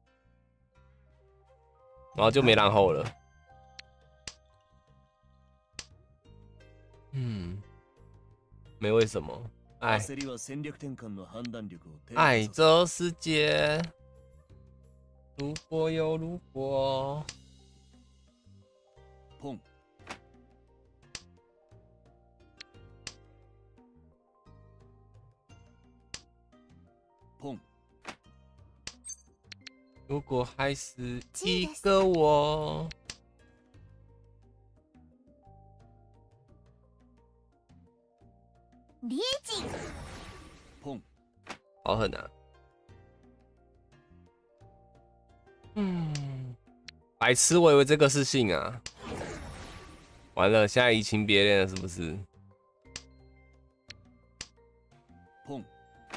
然后就没然后了。没为什么，哎，爱这世界，如果有如果。 碰。碰。 如果还是一个我， リーチポン好狠啊！白痴，我以为这个是信啊。完了，现在移情别恋了，是不是？ ポン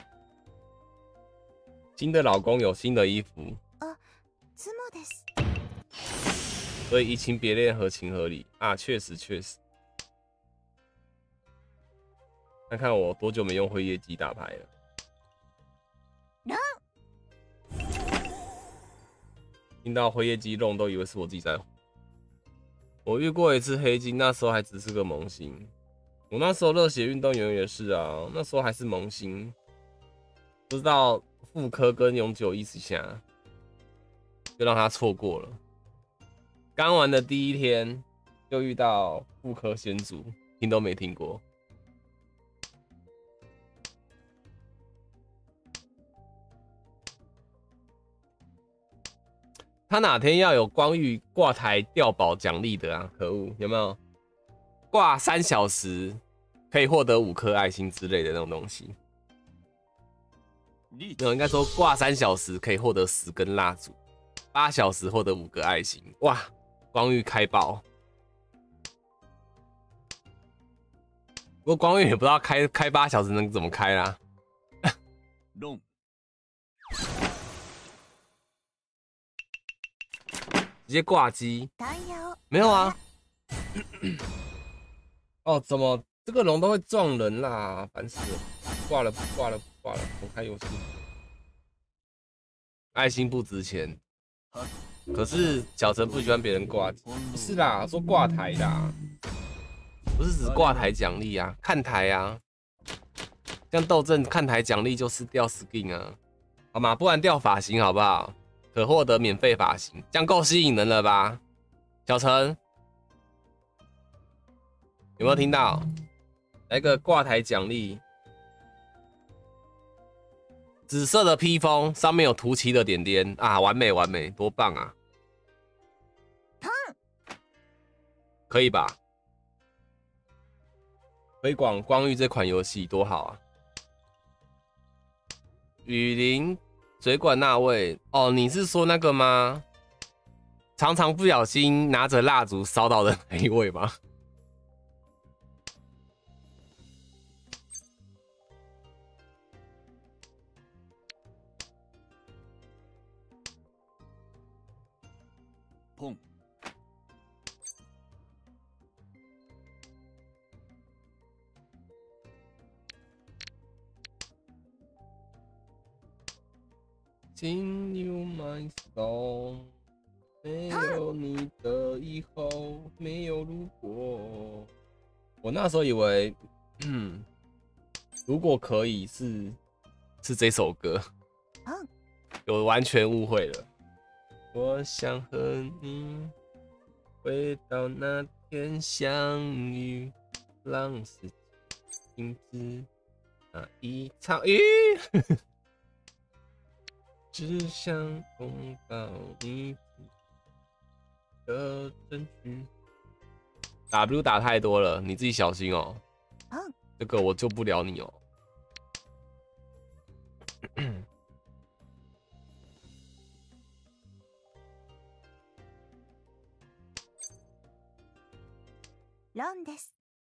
新的老公有新的衣服， 妻です。 所以移情别恋合情合理啊，确实。看看我多久没用辉夜姬打牌了。听到辉夜姬弄都以为是我自己在。我遇过一次黑金，那时候还只是个萌新。我那时候热血运动员也是啊，那时候还是萌新，不知道副科跟永久一起下，就让他错过了。刚玩的第一天就遇到副科先祖，听都没听过。他哪天要有光遇挂台掉宝奖励的啊？可恶，有没有挂3小时可以获得5颗爱心之类的那种东西？没有，应该说挂3小时可以获得10根蜡烛，8小时获得5个爱心。哇，光遇开爆！不过光遇也不知道开8小时能怎么开啦。 ロン直接挂机？ タイヤを没有啊。哦，怎么这个龙都会撞人啦？烦死了！挂了，重开游戏。爱心不值钱，可是小陈不喜欢别人挂机。不是啦，说挂台啦，不是指挂台奖励啊，看台啊。像斗阵看台奖励就是掉 skin 啊，好吗？不然掉发型好不好？可获得免费发型，这样够吸引人了吧？小陈有没有听到？来个挂台奖励，紫色的披风，上面有涂漆的点点啊，完美，多棒啊！可以吧？推广光遇这款游戏多好啊！雨林。水管那位哦，你是说那个吗？常常不小心拿着蜡烛烧到的那一位吗？ ポン进入 my soul， 没有你的以后，没有如果。我那时候以为，如果可以是这首歌，我完全误会了。我想和你回到那天相遇，让时间停止那一场雨。只想拥抱你的证据。W 打太多了，你自己小心哦。这个我救不了你哦。 ロンです。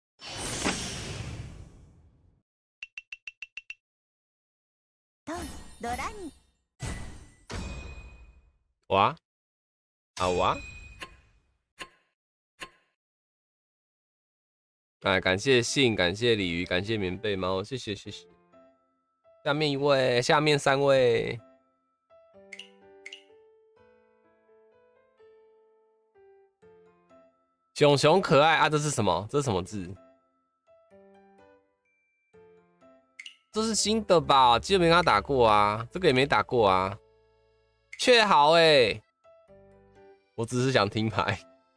トンドラに哇，好哇！哎，感谢信，感谢鲤鱼，感谢棉被猫，谢谢。下面一位，下面3位。熊熊可爱啊，这是什么？这是什么字？这是新的吧？记得没跟他打过啊，这个也没打过啊。确好欸，我只是想听牌。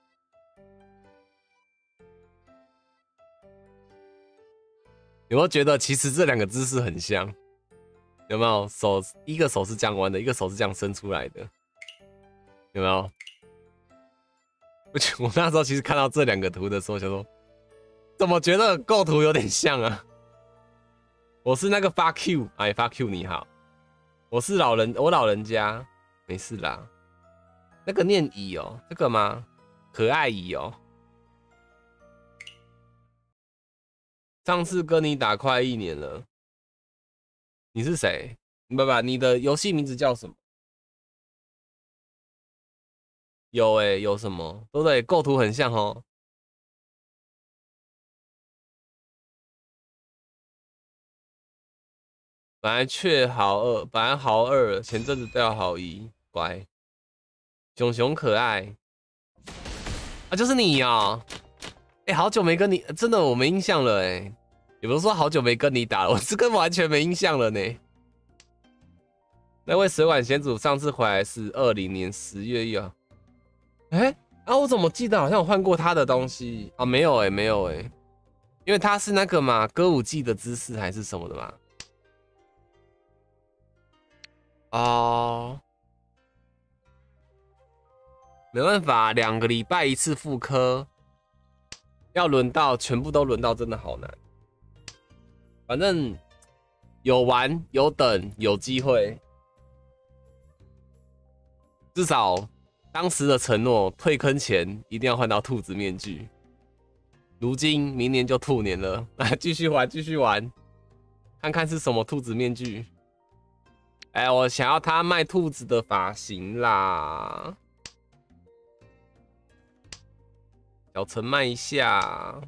有没有觉得其实这2个姿势很像？有没有？一个手是这样弯的，一个手是这样伸出来的。 有没有？我那时候其实看到这两个图的时候，想说，怎么觉得构图有点像啊？我是那个fuck you， 哎，fuck you， 你好，我是我老人家，没事啦。那个念乙哦，这个吗？可爱乙哦。上次跟你打快1年了，你是谁？不，你的游戏名字叫什么？有有什么？对不对？构图很像哦。本来好2，前阵子掉好1，乖。熊可爱啊，就是你哦。好久没跟你，真的我没印象了也不是说好久没跟你打了，我是完全没印象了呢。那位水管险主上次回来是20年10月1号。我怎么记得好像有换过他的东西啊？没有没有因为他是那个嘛，歌舞伎的姿势还是什么的嘛。哦，没办法，2个礼拜1次复刻，要全部都轮到，真的好难。反正有玩有等有机会，至少当时的承诺，退坑前一定要换到兔子面具。如今明年就兔年了，继续玩，看看是什么兔子面具。我想要他卖兔子的发型啦，小陈卖一下。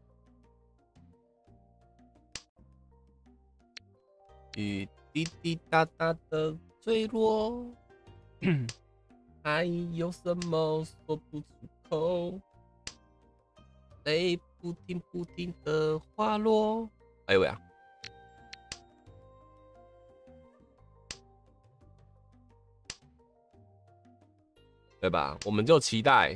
雨滴滴答答的坠落，还有什么说不出口？泪不停的滑落。哎呦喂啊！对吧？我们就期待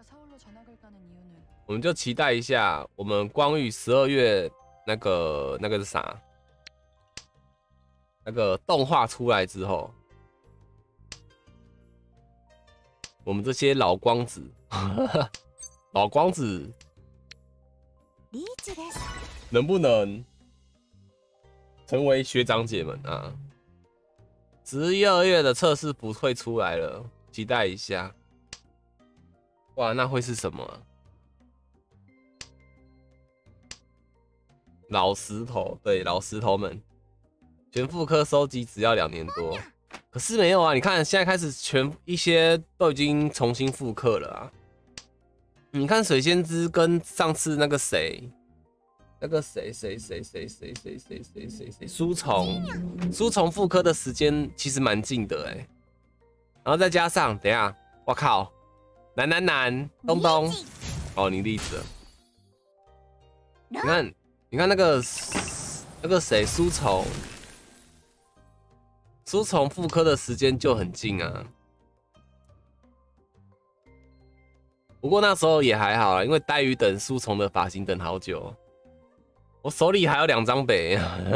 一下，我们光遇12月那个是啥？那个动画出来之后，我们这些老光子，能不能成为学长姐们啊？11、2月的测试服会出来了，期待一下。哇，那会是什么啊？老石头，对，老石头们，全复刻收集只要2年多，可是没有啊！你看现在开始一些都已经重新复刻了啊！你看水仙之跟上次那个谁书虫复刻的时间其实蛮近的然后再加上等一下，我靠，南东东，哦，你例子了，你看那个谁书虫复刻的时间就很近啊。不过那时候也还好啦，因为呆鱼等书虫的发型等好久，我手里还有2张北。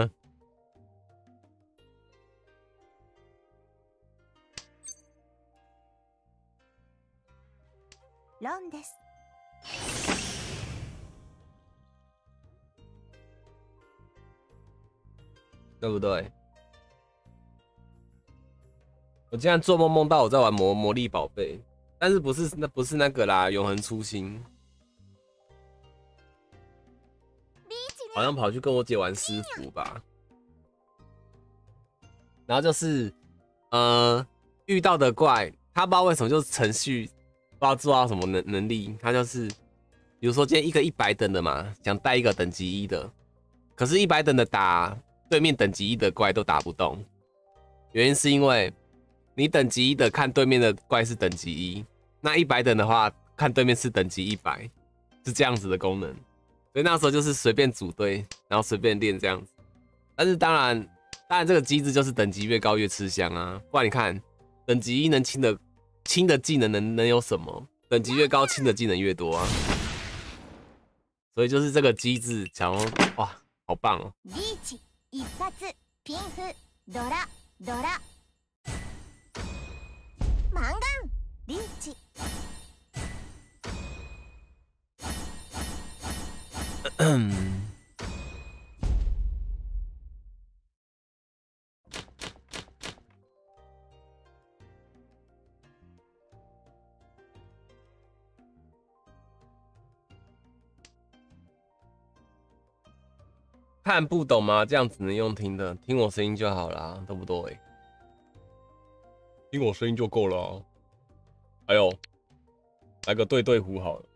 对不对？我竟然做梦梦到我在玩魔力宝贝，但是不是那个啦，永恒初心。好像跑去跟我姐玩师傅吧，然后就是遇到的怪，他不知道为什么就是程序不知道做到什么能力，他就是比如说今天一个100等的嘛，想带一个等级1的，可是100等的打对面等级1的怪都打不动，原因是因为你等级1的看对面的怪是等级1，那100等的话看对面是等级100，是这样子的功能。所以那时候就是随便组队，然后随便练这样子。但是当然这个机制就是等级越高越吃香啊，不然你看等级1能清的技能能有什么？等级越高清的技能越多啊。所以就是这个机制，想说哇，好棒哦！ リーチ一発ピンフドラマンガンリーチ。 看不懂吗？这样只能用听的，听我声音就好啦，对不对？听我声音就够了啊。还有，来个对对胡好了。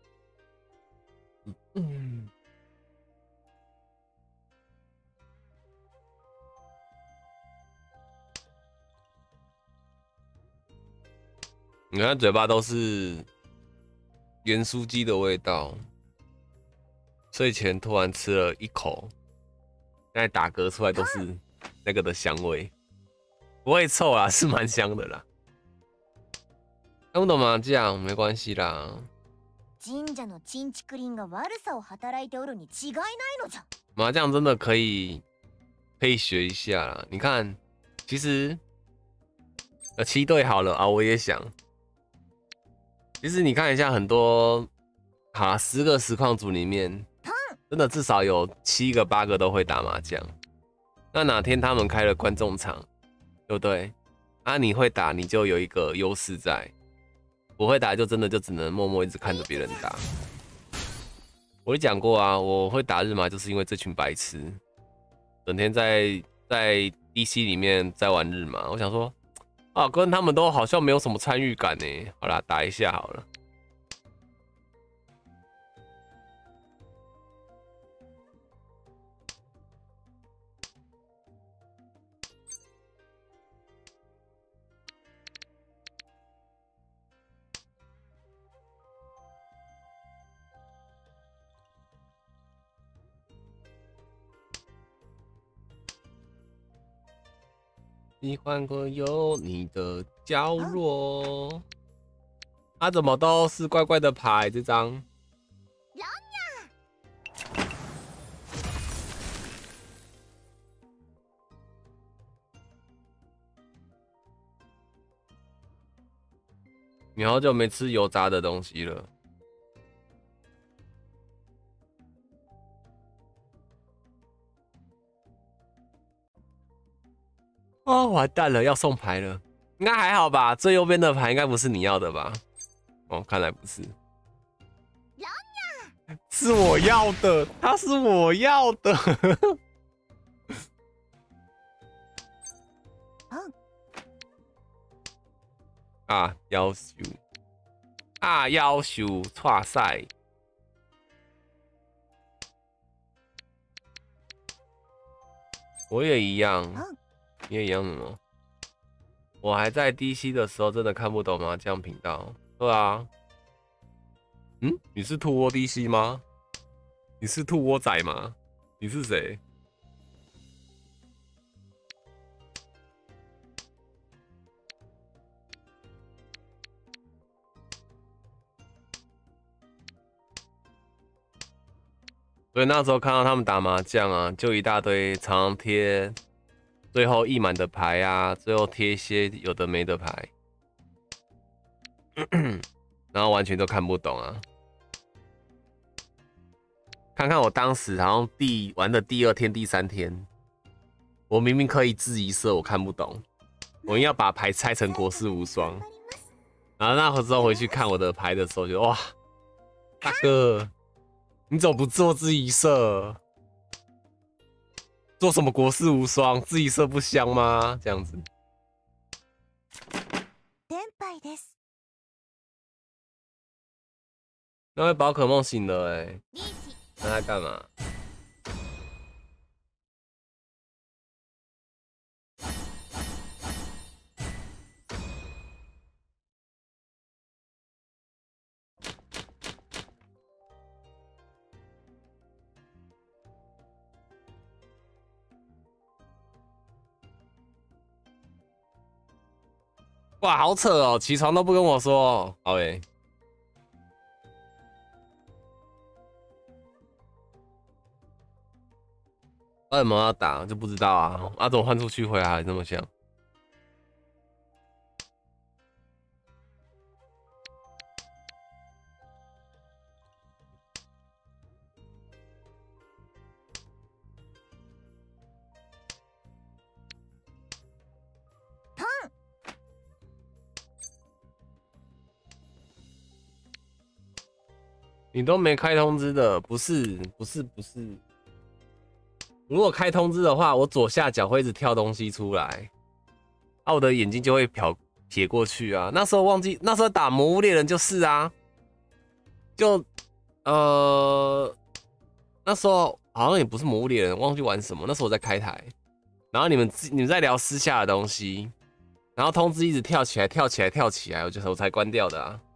你看嘴巴都是盐酥鸡的味道，睡前突然吃了一口，现在打嗝出来都是那个的香味，不会臭啦，是蛮香的啦。看不懂麻将没关系啦。 神社のチンチクリンが悪さを働いておるに違いないのじゃ。 麻将真的可以学一下啦。你看，其实7对好了啊，我也想。其实你看一下，很多10个实况组里面，真的至少有7个8个都会打麻将。那哪天他们开了观众场，对不对？啊，你会打，你就有一个优势在；不会打，就真的就只能默默一直看着别人打。我也讲过啊，我会打日麻，就是因为这群白痴，整天在 DC 里面在玩日麻。我想说，啊，跟他们都好像没有什么参与感呢。好啦，打一下好了。喜欢过有你的角落。啊，怎么都是怪怪的牌？这张。你好久没吃油炸的东西了。哦，完蛋了，要送牌了。应该还好吧？最右边的牌应该不是你要的吧？哦，看来不是。是我要的，它是我要的。啊，要求啊，要求错赛。我也一样。你也一样的吗？我还在 DC 的时候，真的看不懂麻将频道。对啊，你是兔窝 DC 吗？你是兔窝仔吗？你是谁？所以那时候看到他们打麻将啊，就一大堆常常贴。最后溢满的牌啊，最后贴一些有的没的牌，然后完全都看不懂啊。看看我当时好像玩的第2天、第3天，我明明可以自己设，我看不懂，我硬要把牌拆成国士无双。然后那时候回去看我的牌的时候，就哇，大哥，你怎么不做自己设？做什么国士无双，自己设不香吗？这样子。那位宝可梦醒了欸，那在干嘛？哇，好扯哦！起床都不跟我说。好诶，为什么要打就不知道啊？啊，怎么换出去回来还那么像？ 你都没开通知的，不是。如果开通知的话，我左下角会一直跳东西出来，啊，我的眼睛就会瞥过去啊。那时候忘记，那时候打魔物猎人就是啊，就那时候好像也不是魔物猎人，忘记玩什么。那时候我在开台，然后你们在聊私下的东西，然后通知一直跳起来，我才关掉的啊。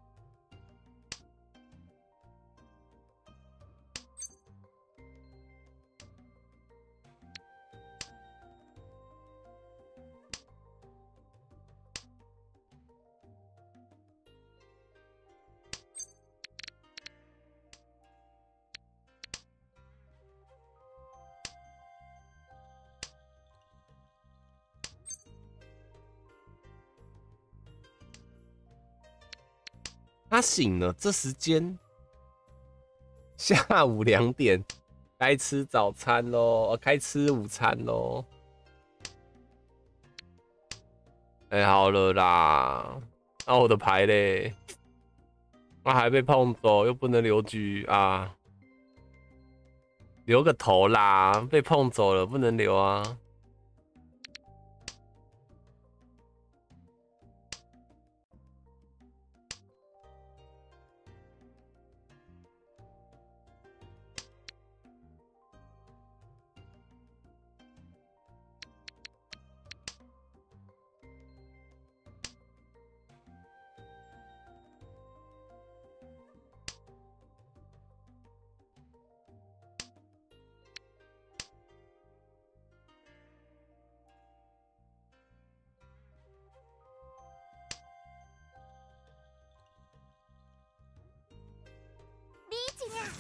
他醒了，这时间下午2点，该吃早餐喽，该吃午餐喽。哎，好了啦，那我的牌嘞？那还被碰走，又不能留局啊，留个头啦，被碰走了，不能留啊。 リーチにゃ。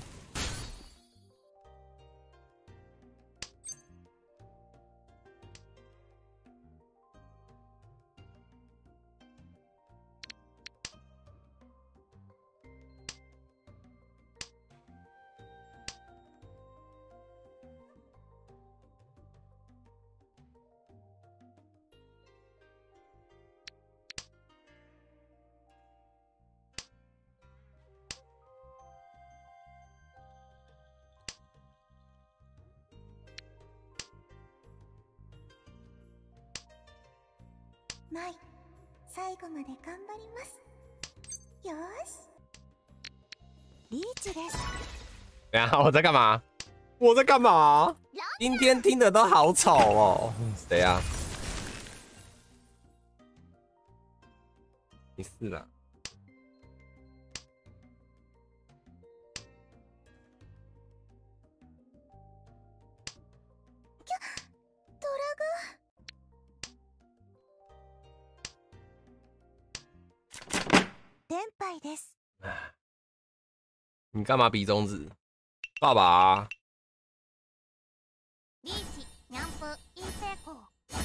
マイ、最後まで頑張ります。よーし。リーチです。 等下我在干嘛？我在干嘛？今天听的都好吵哦。谁啊？没事啦。 ドラが。天杯です。 你干嘛比中指？爸爸啊。 リーチ、ニャンプ、イン成功。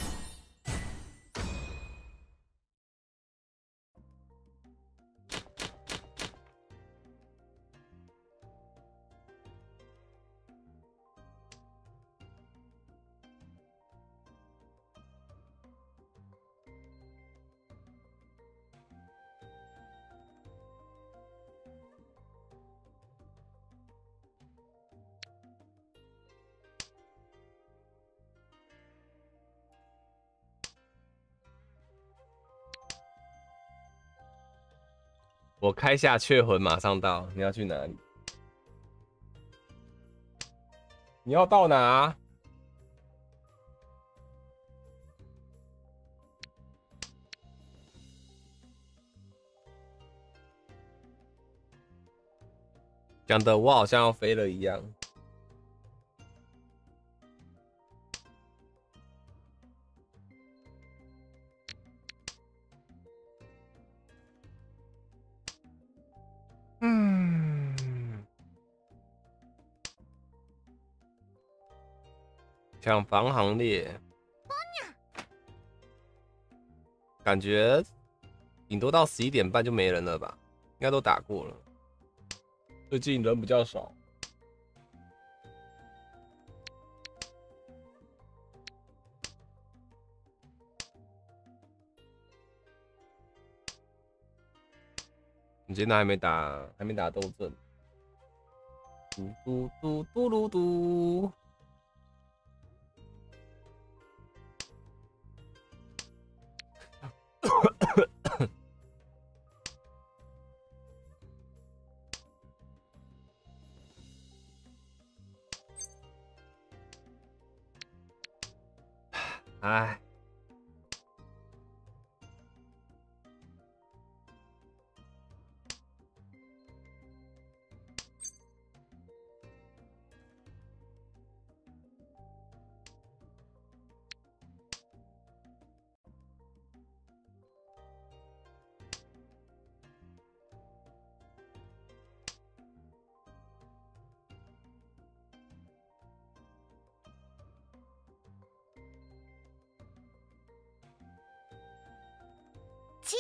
我开下雀魂，马上到。你要去哪里？你要到哪？讲的我好像要飞了一样。抢防行列，感觉顶多到11点半就没人了吧？应该都打过了。最近人比较少。你今天还没打斗阵。 嘟嘟嘟嘟噜嘟。哎。 G。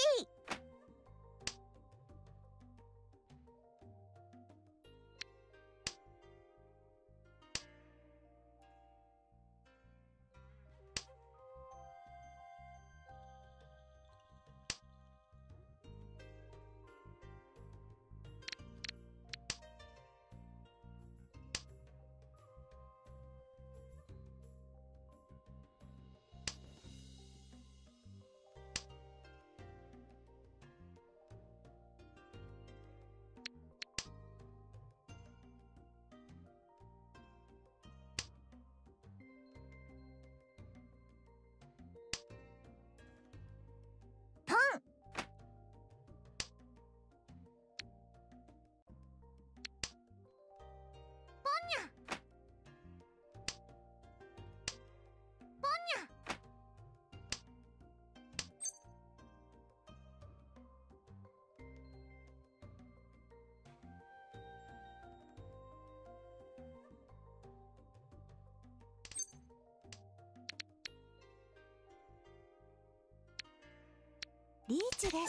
リーチです。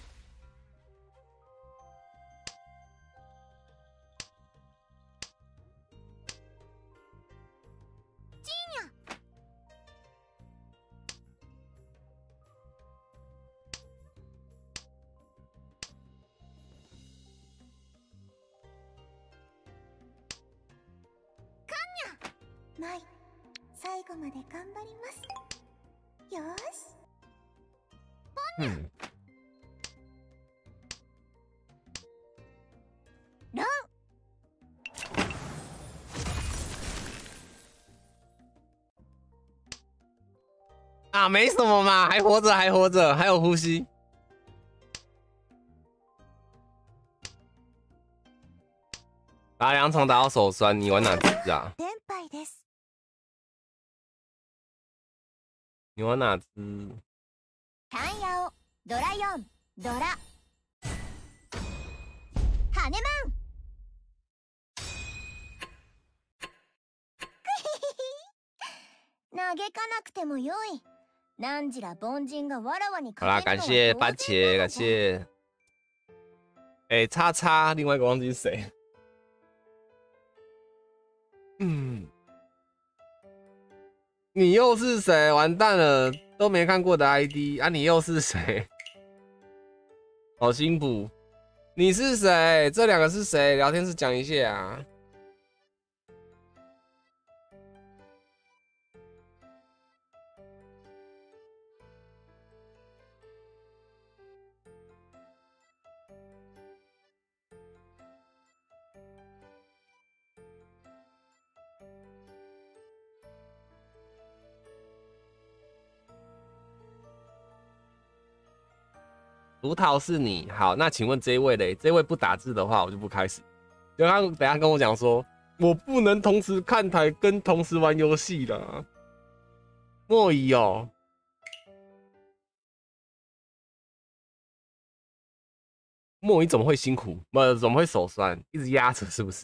ジーニャ。カンニャ。マイ、最後まで頑張ります。よーし。ロン。 啊，没什么嘛，还活着，还活着，还有呼吸。打2场打到手酸，你玩哪只啊？你玩哪只？ タンヤオ、ドラ4、ドラ。ハネマン。嘆かなくてもよい。何時ら凡人がわらわに好啦，感谢番茄，感谢。哎，叉叉，另外一个忘记是谁。你又是谁？完蛋了，都没看过的 ID 啊！你又是谁？好辛苦。你是谁？这两个是谁？聊天室讲一下啊。卢桃是你，好，那请问这一位嘞？这位不打字的话，我就不开始。就他等下跟我讲说，我不能同时看台跟同时玩游戏啦。莫仪哦，莫仪怎么会辛苦？怎么会手酸？一直压着是不是？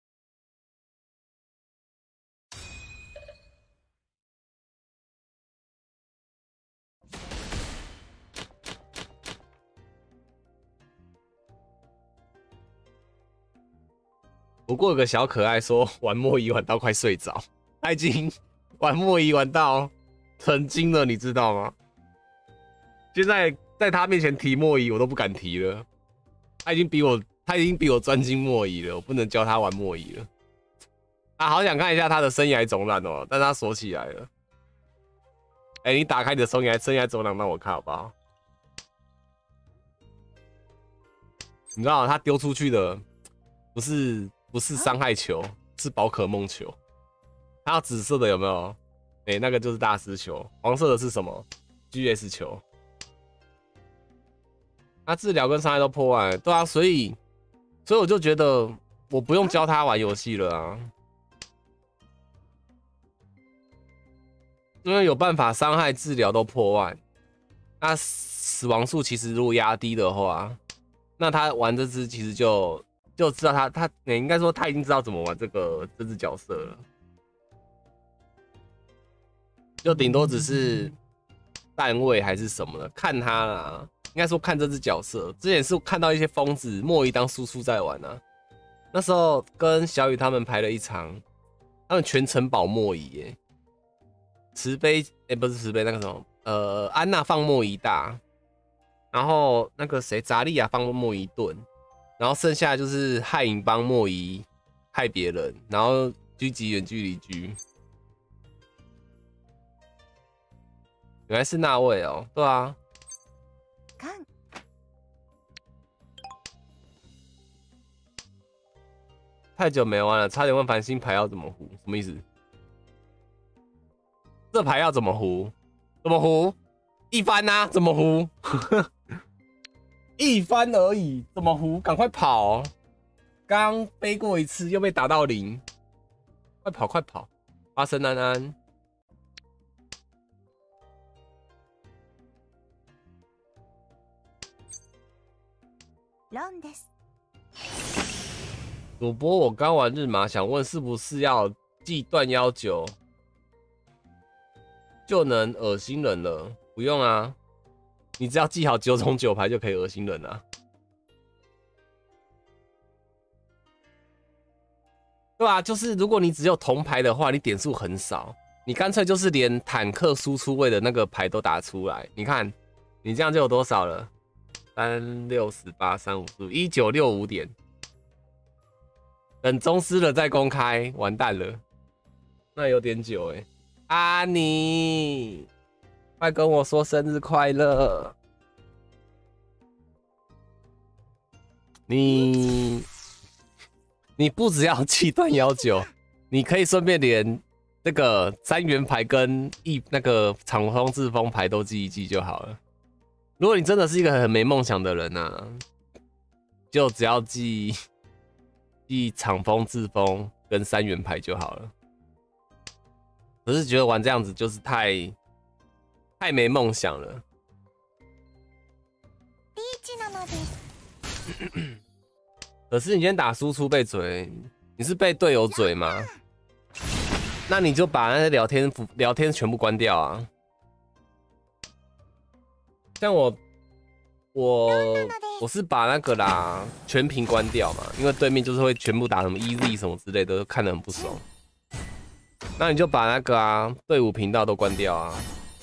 不过有个小可爱说玩莫仪玩到快睡着，他已经玩莫仪玩到成精了，你知道吗？现在在他面前提莫仪我都不敢提了，他已经比我他已经比我专精莫仪了，我不能教他玩莫仪了。啊，好想看一下他的生涯总览哦，但他锁起来了。哎、你打开你的生涯总览让我看好不好？你知道他丢出去的不是伤害球，是宝可梦球。还有紫色的有没有？哎、那个就是大师球。黄色的是什么 ？GS 球。他治疗跟伤害都破万，对啊，所以我就觉得我不用教他玩游戏了啊，因为有办法伤害治疗都破万，那死亡数其实如果压低的话，那他玩这只其实就知道他应该说他已经知道怎么玩这只角色了，就顶多只是站位还是什么的，看他啦。应该说看这只角色，之前是看到一些疯子莫伊当输出在玩啊。那时候跟小雨他们排了一场，他们全程保莫伊耶，慈悲不是慈悲那个什么安娜放莫伊大，然后那个谁扎利亚放莫伊盾，然后剩下就是害影帮莫伊害别人，然后狙击远距离狙。原来是那位哦，对啊。太久没玩了，差点问繁星牌要怎么胡，什么意思？这牌要怎么胡？怎么胡？一番啊？怎么胡？一番而已，怎么胡？赶快跑！刚飞过一次，又被打到0，快跑快跑！阿神安安。主播，我刚玩日麻，想问是不是要记断妖9就能恶心人了？不用啊，你只要记好9种9牌就可以恶心人啊。对啊，就是如果你只有铜牌的话，你点数很少，你干脆就是连坦克输出位的那个牌都打出来。你看，你这样就有多少了？3、6、18、3、5、15、1965点。等宗师了再公开，完蛋了，那有点久哎。阿尼，快跟我说生日快乐！你不只要记断妖9，你可以顺便连那个3元牌跟那个场风自封牌都记一记就好了。如果你真的是一个很没梦想的人啊，就只要记场风自封跟3元牌就好了。可是觉得玩这样子就是太没梦想了。可是你今天打输出被嘴，你是被队友嘴吗？那你就把那些聊天全部关掉啊。像我是把那个啦全屏关掉嘛，因为对面就是会全部打什么 EZ 什么之类的，看得很不爽。那你就把那个啊队伍频道都关掉啊。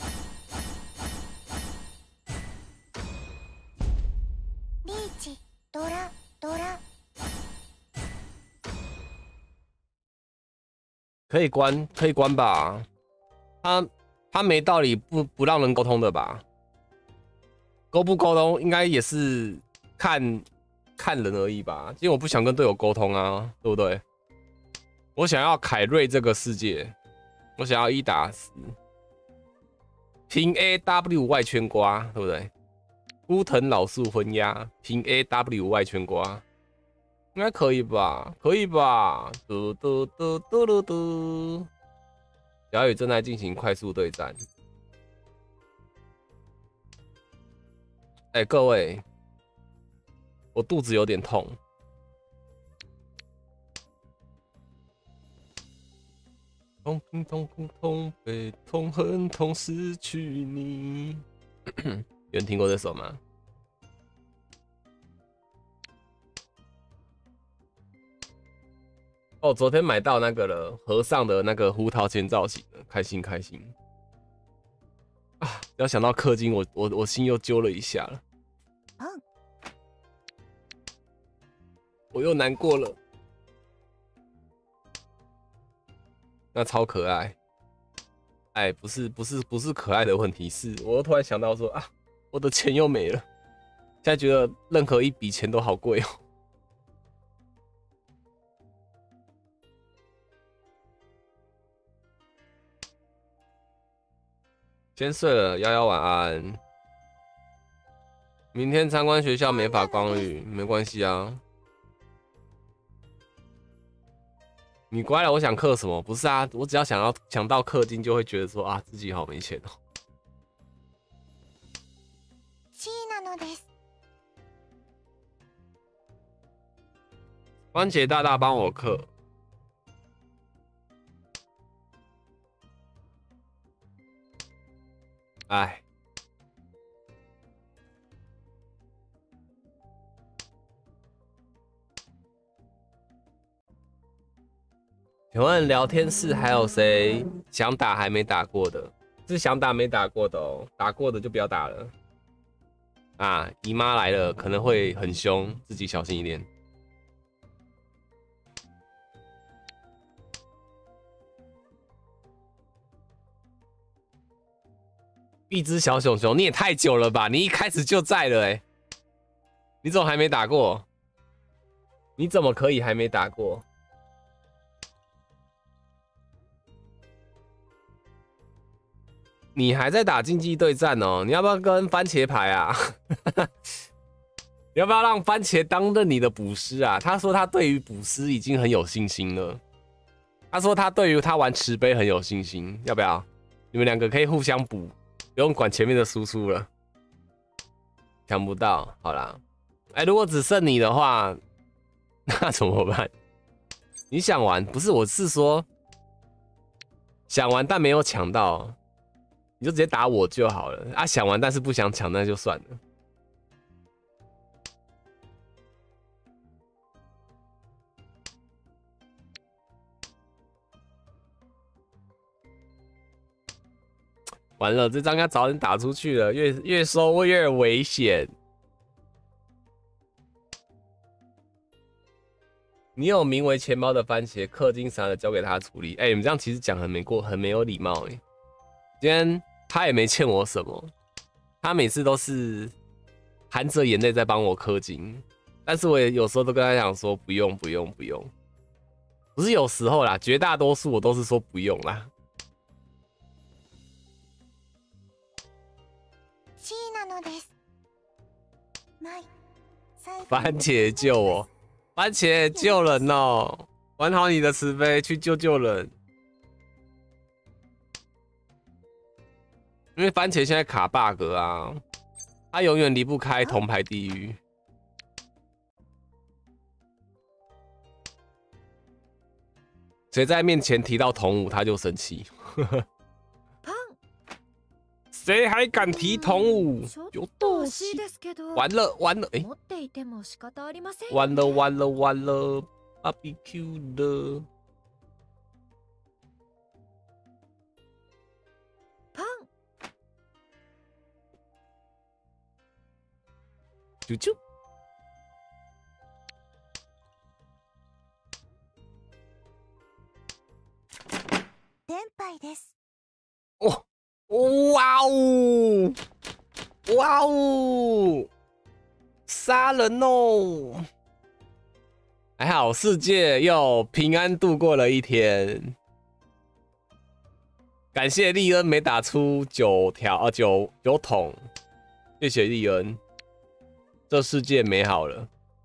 可以关吧？他没道理不让人沟通的吧？沟不沟通应该也是看人而已吧，因为我不想跟队友沟通啊，对不对？我想要凯瑞这个世界，我想要1打10，平 AW 外圈瓜，对不对？孤藤老树昏鸦，平 AW 外圈瓜，应该可以吧？可以吧？嘟嘟嘟嘟嘟嘟，小雨正在进行快速对战。哎，各位，我肚子有点痛。痛痛痛痛痛，悲痛恨痛失去你。有人听过这首吗？哦，昨天买到那个了，和尚的那个胡桃钳造型了，开心开心。啊！只要想到氪金，我心又揪了一下了。 我又难过了。那超可爱。哎，不是可爱的问题，是我又突然想到说啊，我的钱又没了。现在觉得任何一笔钱都好贵哦。先睡了，瑶瑶晚安。明天参观学校没法光浴，没关系啊。你乖了，我想氪什么？不是啊，我只要想到氪金，就会觉得说啊，自己好没钱哦。番茄大大帮我氪。哎，请问聊天室还有谁想打还没打过的？是想打没打过的哦，打过的就不要打了。啊，姨妈来了，可能会很凶，自己小心一点。一只小熊熊，你也太久了吧？你一开始就在了欸，你怎么还没打过？你怎么可以还没打过？你还在打竞技对战哦？你要不要跟番茄牌啊？你要不要让番茄当任你的补师啊？他说他对于补师已经很有信心了。他说他对于他玩池杯很有信心，要不要？你们两个可以互相补。不用管前面的输出了，抢不到，好啦。哎，如果只剩你的话，那怎么办？你想玩，不是，我是说想玩但没有抢到，你就直接打我就好了啊。想玩但是不想抢，那就算了。完了，这张要早点打出去了，越收越危险。你有名为钱包的番茄，氪金啥的交给他处理。哎，你们这样其实讲很没有礼貌哎。今天他也没欠我什么，他每次都是含着眼泪在帮我氪金，但是我也有时候都跟他讲说不用，不是有时候啦，绝大多数我都是说不用啦。番茄救我，番茄救人哦！玩好你的慈悲，去救人。因为番茄现在卡 bug 啊，他永远离不开铜牌地狱。谁在面前提到铜五，他就生气。谁还敢提铜五？有斗气！完了，哎、完了 ，BBQ 的。啾啾。哦。哇哦！哇哦！杀人哦！还好世界又平安度过了一天。感谢利恩没打出9桶，谢谢利恩，这世界美好了。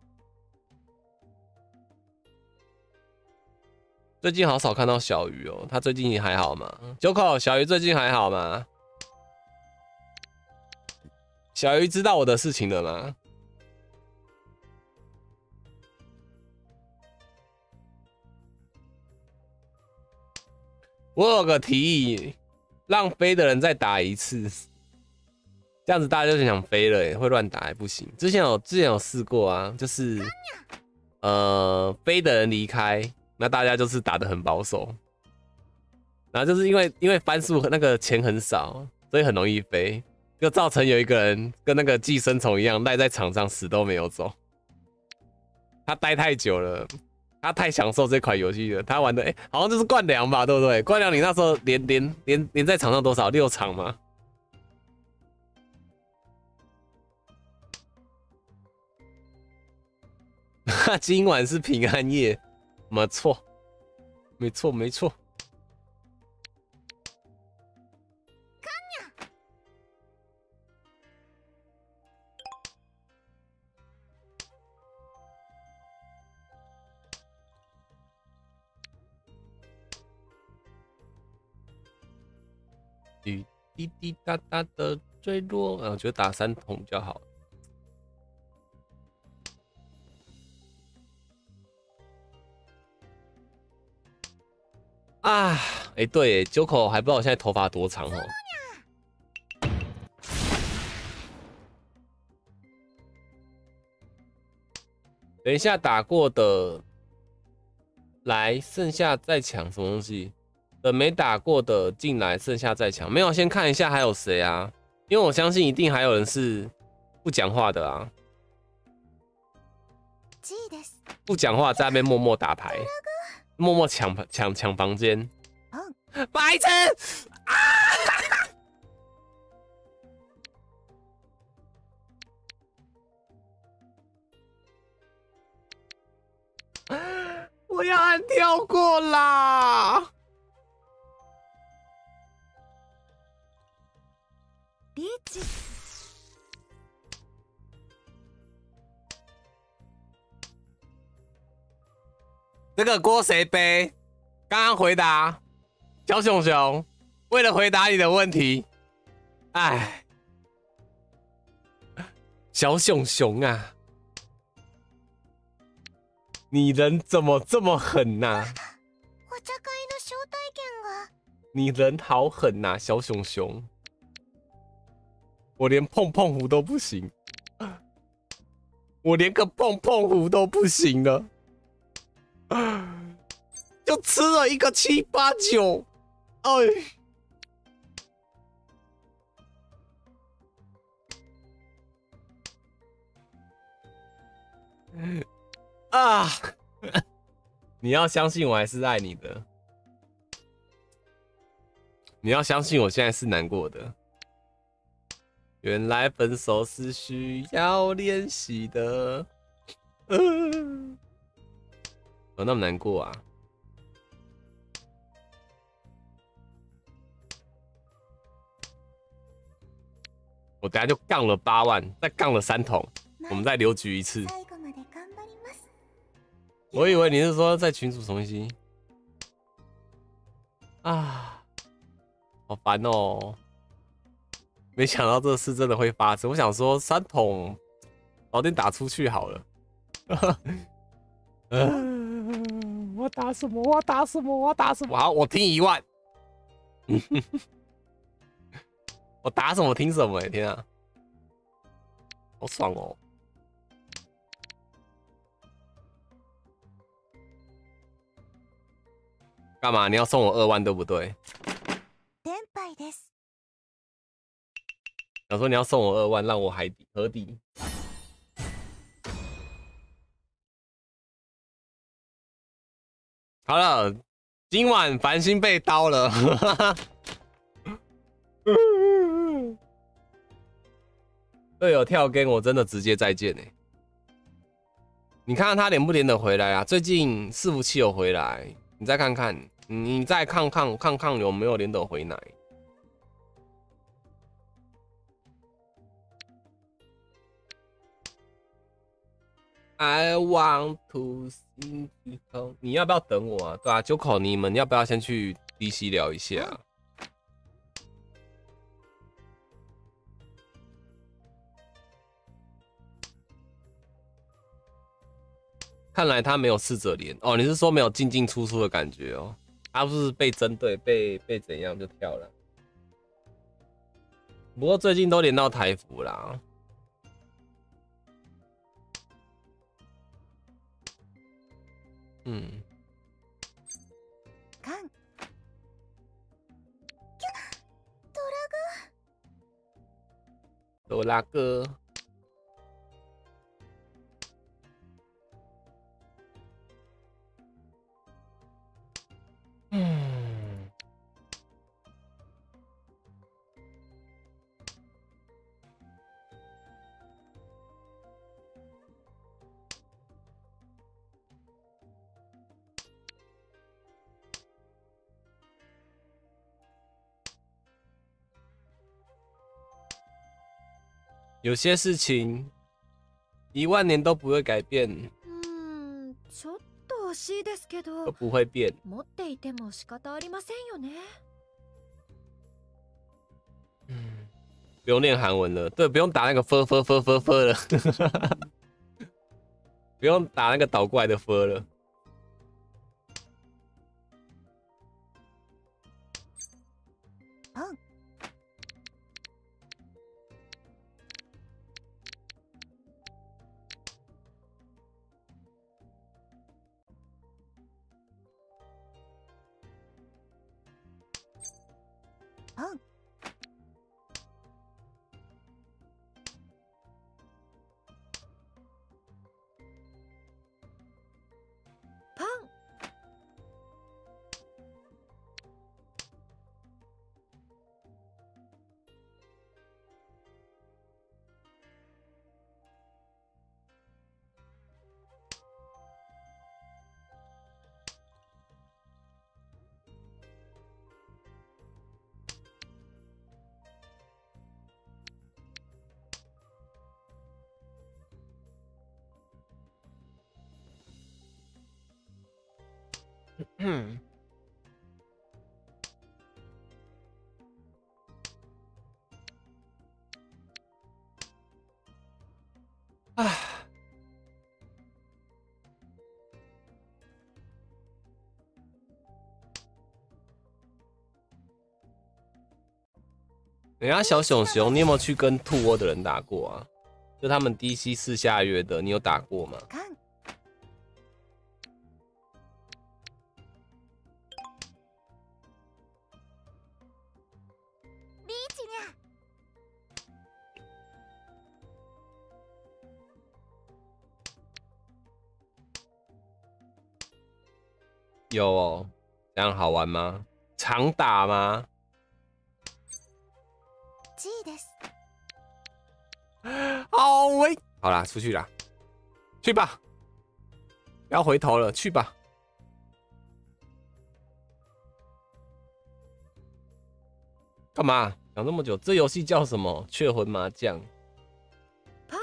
最近好少看到小鱼哦，他最近还好吗？Joko，小鱼最近还好吗？小鱼知道我的事情了吗？我有个提议，让飞的人再打一次，这样子大家就想飞了，会乱打也不行。之前有试过啊，就是飞的人离开。那大家就是打得很保守，然后就是因为番数那个钱很少，所以很容易飞，就造成有一个人跟那个寄生虫一样赖在场上死都没有走。 他待太久了，他太享受这款游戏了。他玩的好像就是冠良吧，对不对？冠良你那时候连在场上多少？6场吗？今晚是平安夜，没错，没错，没错。雨滴滴答答的坠落，我觉得打3桶比较好。啊，对，Joko 还不知道我现在头发多长哦。等一下打过的，来，剩下再抢什么东西？等没打过的进来，剩下再抢。没有，先看一下还有谁啊？因为我相信一定还有人是不讲话的啊。不讲话，在那边默默打牌，默默抢房间。白痴！啊！我要按跳过啦！ リーチ。 这个锅谁背？刚刚回答小熊熊，为了回答你的问题，哎，小熊熊啊，你人怎么这么狠呐、 お茶会の招待券が。 你人好狠呐、小熊熊，我连碰碰胡都不行，我连个碰碰胡都不行了。就吃了一个7、8、9，啊！你要相信我还是爱你的，你要相信我现在是难过的。原来分手是需要练习的，有那么难过啊？我等下就杠了8万，再杠了3桶，我们再留局一次。我以为你是说在群组什么东西啊？好烦哦！没想到这事真的会发生。我想说3桶早点打出去好了。我打什么？我打什么？我打什么？好，我听1万。我打什么听什么？天啊，好爽哦！干嘛？你要送我2万对不对？想说你要送我2万，让我河底。好了，今晚繁星被刀了。队友跳跟我真的直接再见欸。你看看他连不连得回来啊？最近伺服器有回来，你再看看，你再看看有没有连得回来。I want to see you。你要不要等我啊？对啊，Joko，你们要不要先去 DC 聊一下？看来他没有试着连哦，你是说没有进进出出的感觉哦？他不是被针对，被怎样就跳了？不过最近都连到台服啦。哆啦哥。 有些事情10000年都不会改变， ちょっと惜しいですけ都ど、 不会变。 持っていても仕方ありませんよね。 不用练韩文了，对，不用打那个 f 了，不用打那个倒过来的 f 了。 パン。 人家小熊熊，你有没有去跟兔窝的人打过啊？就他们 DC4下约的，你有打过吗？ リーチにゃ。 有哦，这样好玩吗？常打吗？ G です。 好喂，好啦，出去啦，去吧，不要回头了，去吧。干嘛讲这么久？这游戏叫什么？雀魂麻将。 パン。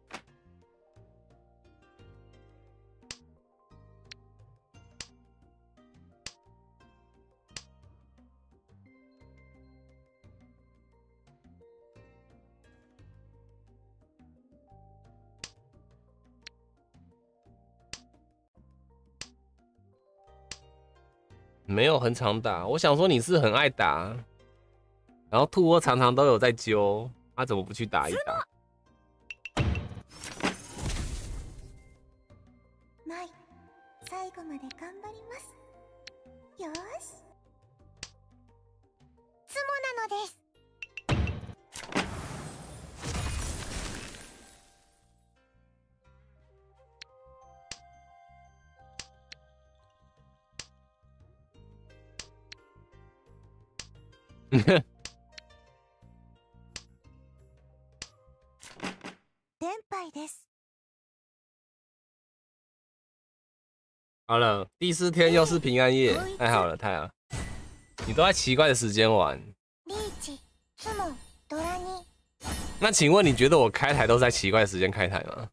没有很常打，我想说你是很爱打，然后兔窝常常都有在揪，他怎么不去打一打？ ない。最後まで頑張ります。よーし。ツモなのです。連敗です。 好了，第4天又是平安夜，太好了，太好了！你都在奇怪的时间玩。 リーチ、ツモ、ドラニ。 那请问你觉得我开台都在奇怪的时间开台吗？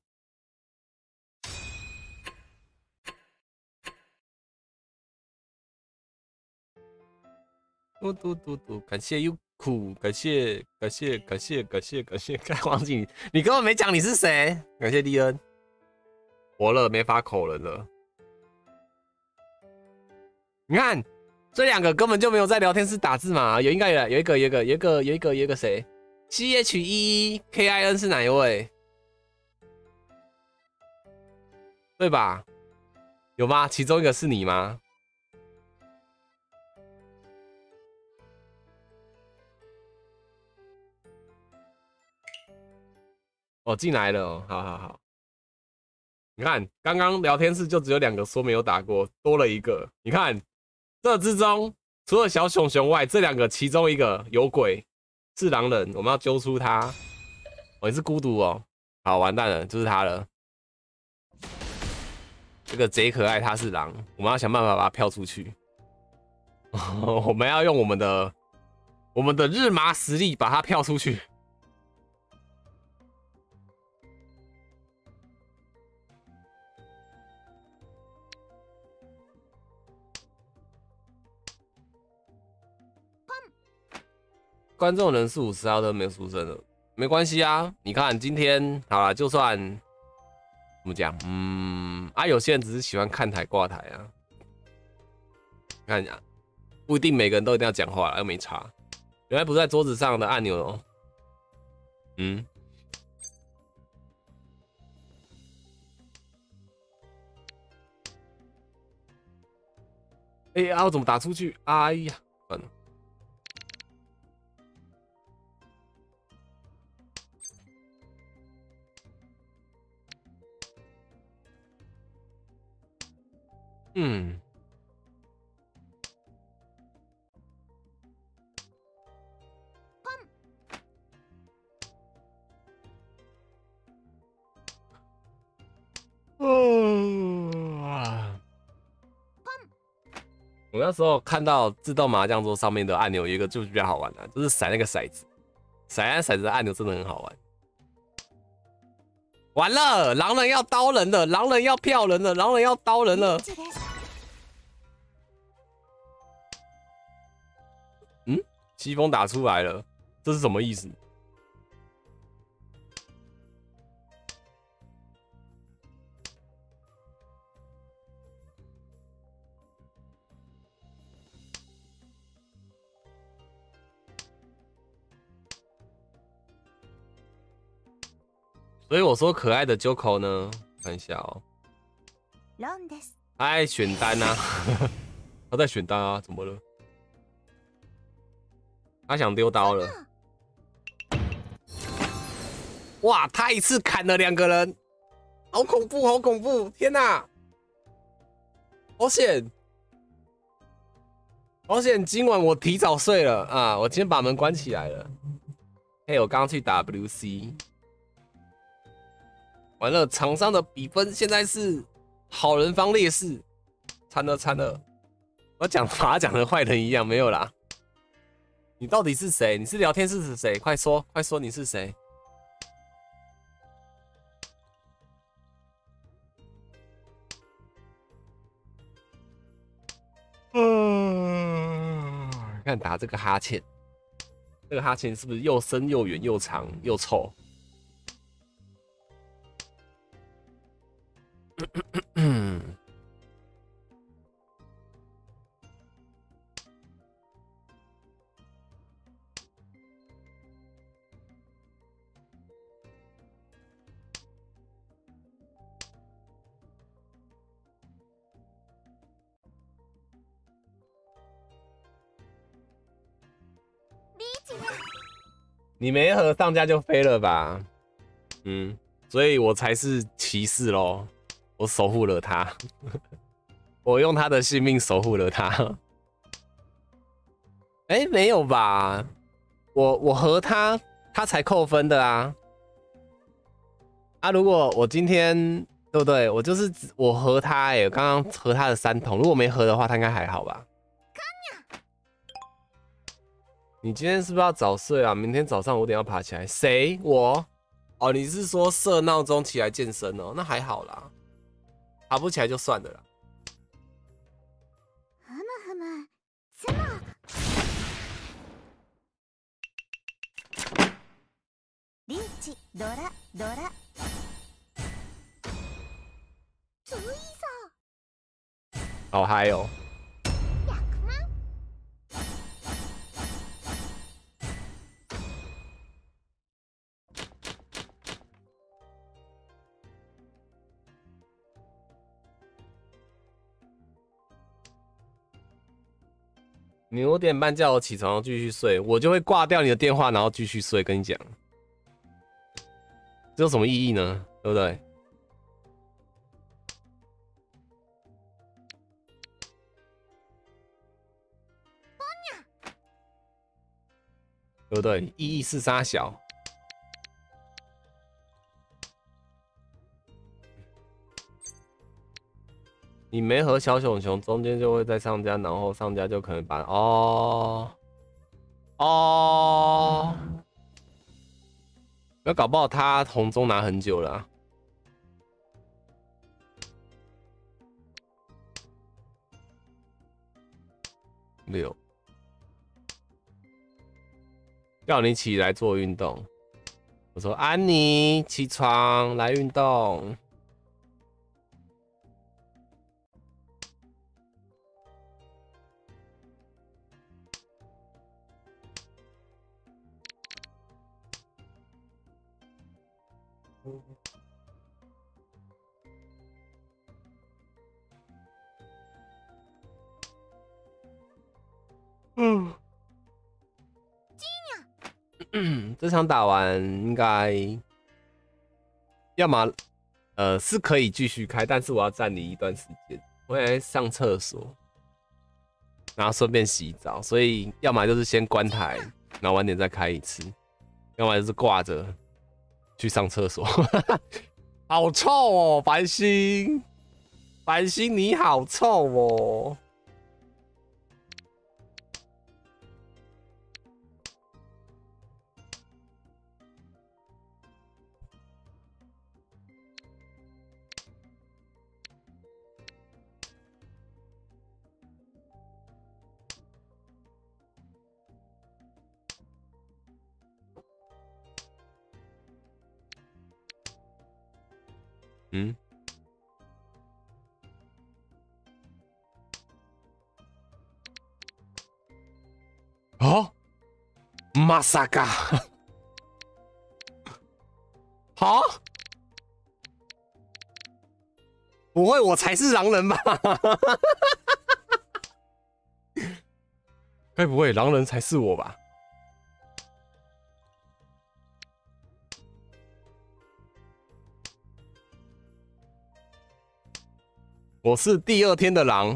嘟嘟嘟嘟，感谢优酷，感谢，该忘记你根本没讲你是谁，感谢利恩，活了没法口人了。你看这两个根本就没有在聊天室打字嘛，有应该有一个谁 CHEEKIN 是哪一位？对吧？有吗？其中一个是你吗？哦，进来了哦，好好好。你看，刚刚聊天室就只有2个说没有打过，多了1个。你看，这之中除了小熊熊外，这2个其中一个有鬼，是狼人，我们要揪出他。哦，你是孤独哦，好，完蛋了，就是他了。这个贼可爱，他是狼，我们要想办法把他票出去。我们要用我们的日麻实力把他票出去。 观众人数50号都没有出声了，没关系啊。你看今天好了，就算怎么讲，有些人只是喜欢看台挂台啊。看啊，不一定每个人都一定要讲话啦，又没差。原来不在桌子上的按钮哦。哎呀，我怎么打出去？哎呀，算了。我那时候看到自动麻将桌上面的按钮，有一个就比较好玩的，就是甩那个骰子，甩那骰子的按钮真的很好玩。完了，狼人要刀人了，狼人要票人了，狼人要刀人了。西风打出来了，这是什么意思？所以我说可爱的 Joko 呢，看一下哦。他爱选单啊，他在选单啊，怎么了？他想丢刀了。哇，他一次砍了2个人，好恐怖，好恐怖！天哪，好险！好险！今晚我提早睡了啊！我今天把门关起来了。嘿，我刚刚去 WC。完了，场上的比分现在是好人方劣势，惨了惨了！我把他讲的坏人一样，没有啦。你到底是谁？你是聊天室是谁？快说，快说你是谁？看打这个哈欠，这个哈欠是不是又深又远又长又臭？你没和上家就飞了吧？所以我才是骑士咯，我守护了他，我用他的性命守护了他。哎，没有吧？我和他，他才扣分的啊！如果我今天对不对？我就是我和他，我刚刚和他的3桶，如果没和的话，他应该还好吧？你今天是不是要早睡啊？明天早上5点要爬起来。谁？我？哦，你是说设闹钟起来健身哦？那还好啦，爬不起来就算了啦。 リーチドラドラ注意さ好嗨哦！你5点半叫我起床继续睡，我就会挂掉你的电话，然后继续睡。跟你讲，这有什么意义呢？对不对？对不对？意义是啥小？你没和小熊熊中间就会在上家，然后上家就可能把那搞不好他红中拿很久了6 叫你起来做运动。我说安妮，起床来运动。这场打完应该，要么是可以继续开，但是我要暂离一段时间，我来上厕所，然后顺便洗澡，所以要么就是先关台，然后晚点再开一次，要么就是挂着去上厕所。好臭哦，繁星，繁星你好臭哦。嗯，哦，马萨嘎，好，不会，我才是狼人吧？该不会狼人才是我吧？我是第二天的狼。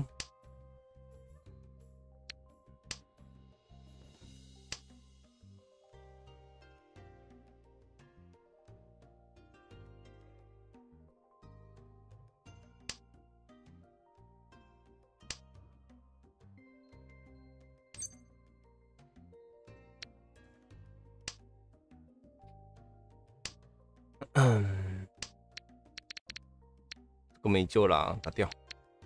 这个没救了啊，打掉。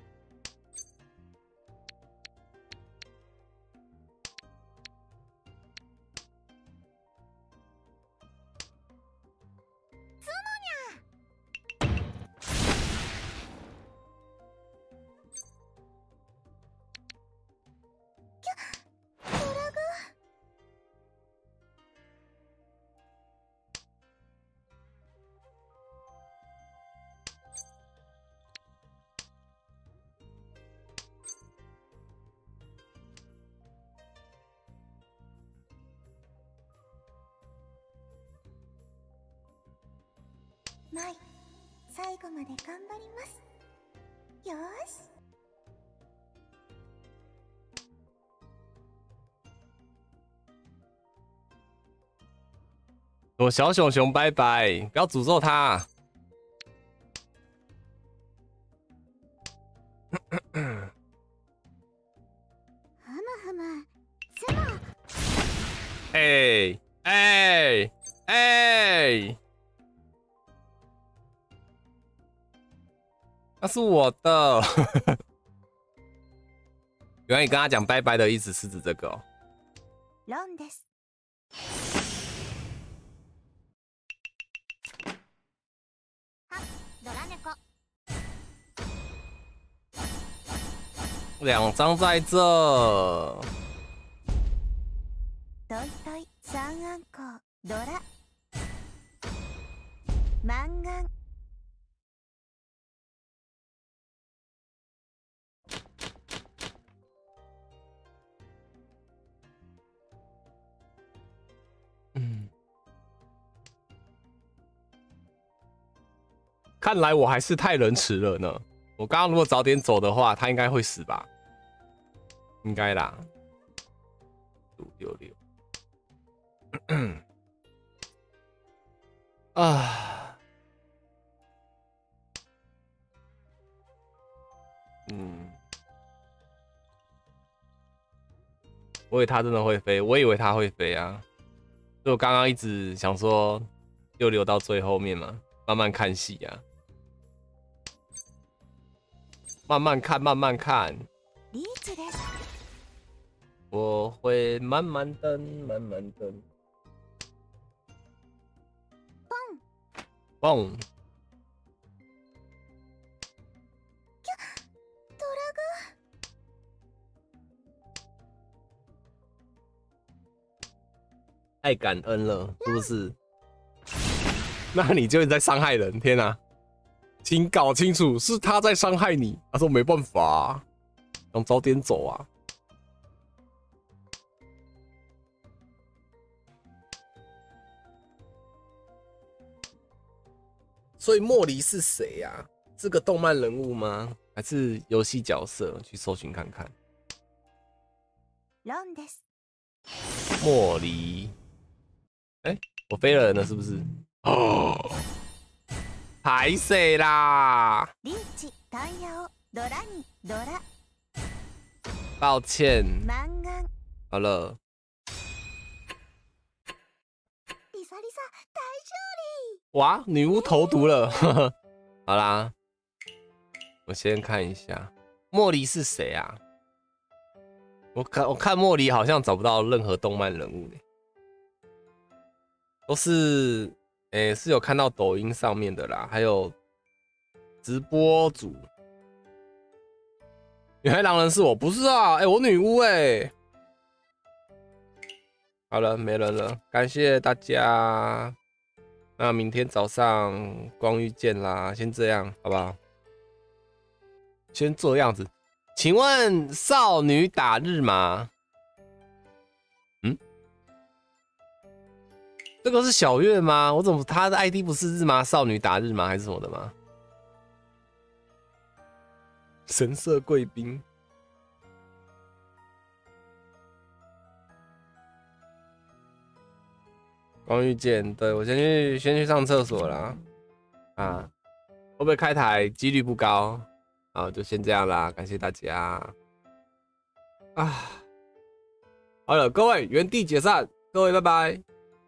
舞、最後まで頑張ります。よーし。 我小熊熊拜拜，不要诅咒他。 ふむふむ、つも。 哎哎哎！那是我的。原来你跟他讲拜拜的意思是指这个哦。 ロンです。は、ドラ猫。 2张在这。 トイトイ、三アンコウ、ドラ。マンガン。 看来我还是太仁慈了呢。我刚刚如果早点走的话，他应该会死吧？应该啦。566。啊。我以为他真的会飞，我以为他会飞啊。所以我刚刚一直想说，就留到最后面嘛，慢慢看戏啊。慢慢看，慢慢看。 リーチです。 我会慢慢等，慢慢等。 蹦。太感恩了，是不是？那你就是在伤害人，天哪！请搞清楚，是他在伤害你。他说没办法、啊，想早点走啊。所以莫离是谁呀、啊？是个动漫人物吗？还是游戏角色？去搜寻看看。 ロンです。 莫离，哎、我飞了人了是不是？哦，排谁啦？ リーチ、タイヤを、ドラに、ドラ、 抱歉， マンガン、 好了。 リサリサ、大勝利。 哇，女巫投毒了，呵呵。好啦，我先看一下莫离是谁啊？我看莫离好像找不到任何动漫人物耶，都是是有看到抖音上面的啦，还有直播主。原来狼人是我，不是啊？我女巫好了，没人了，感谢大家。那明天早上光遇见啦，先这样好不好？先这样子。请问少女打日吗？这个是小月吗？我怎么他的 ID 不是日吗？少女打日吗？还是什么的吗？神社贵宾。光遇见，对，我先去上厕所啦。啊，会不会开台？几率不高。好，就先这样啦，感谢大家。啊，好了，各位原地解散，各位拜拜。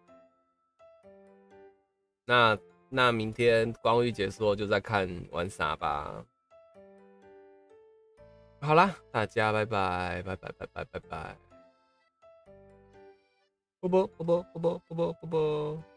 那明天光遇结束就再看玩啥吧。好啦，大家拜拜拜拜拜拜拜拜。啵啵啵啵啵啵啵啵啵。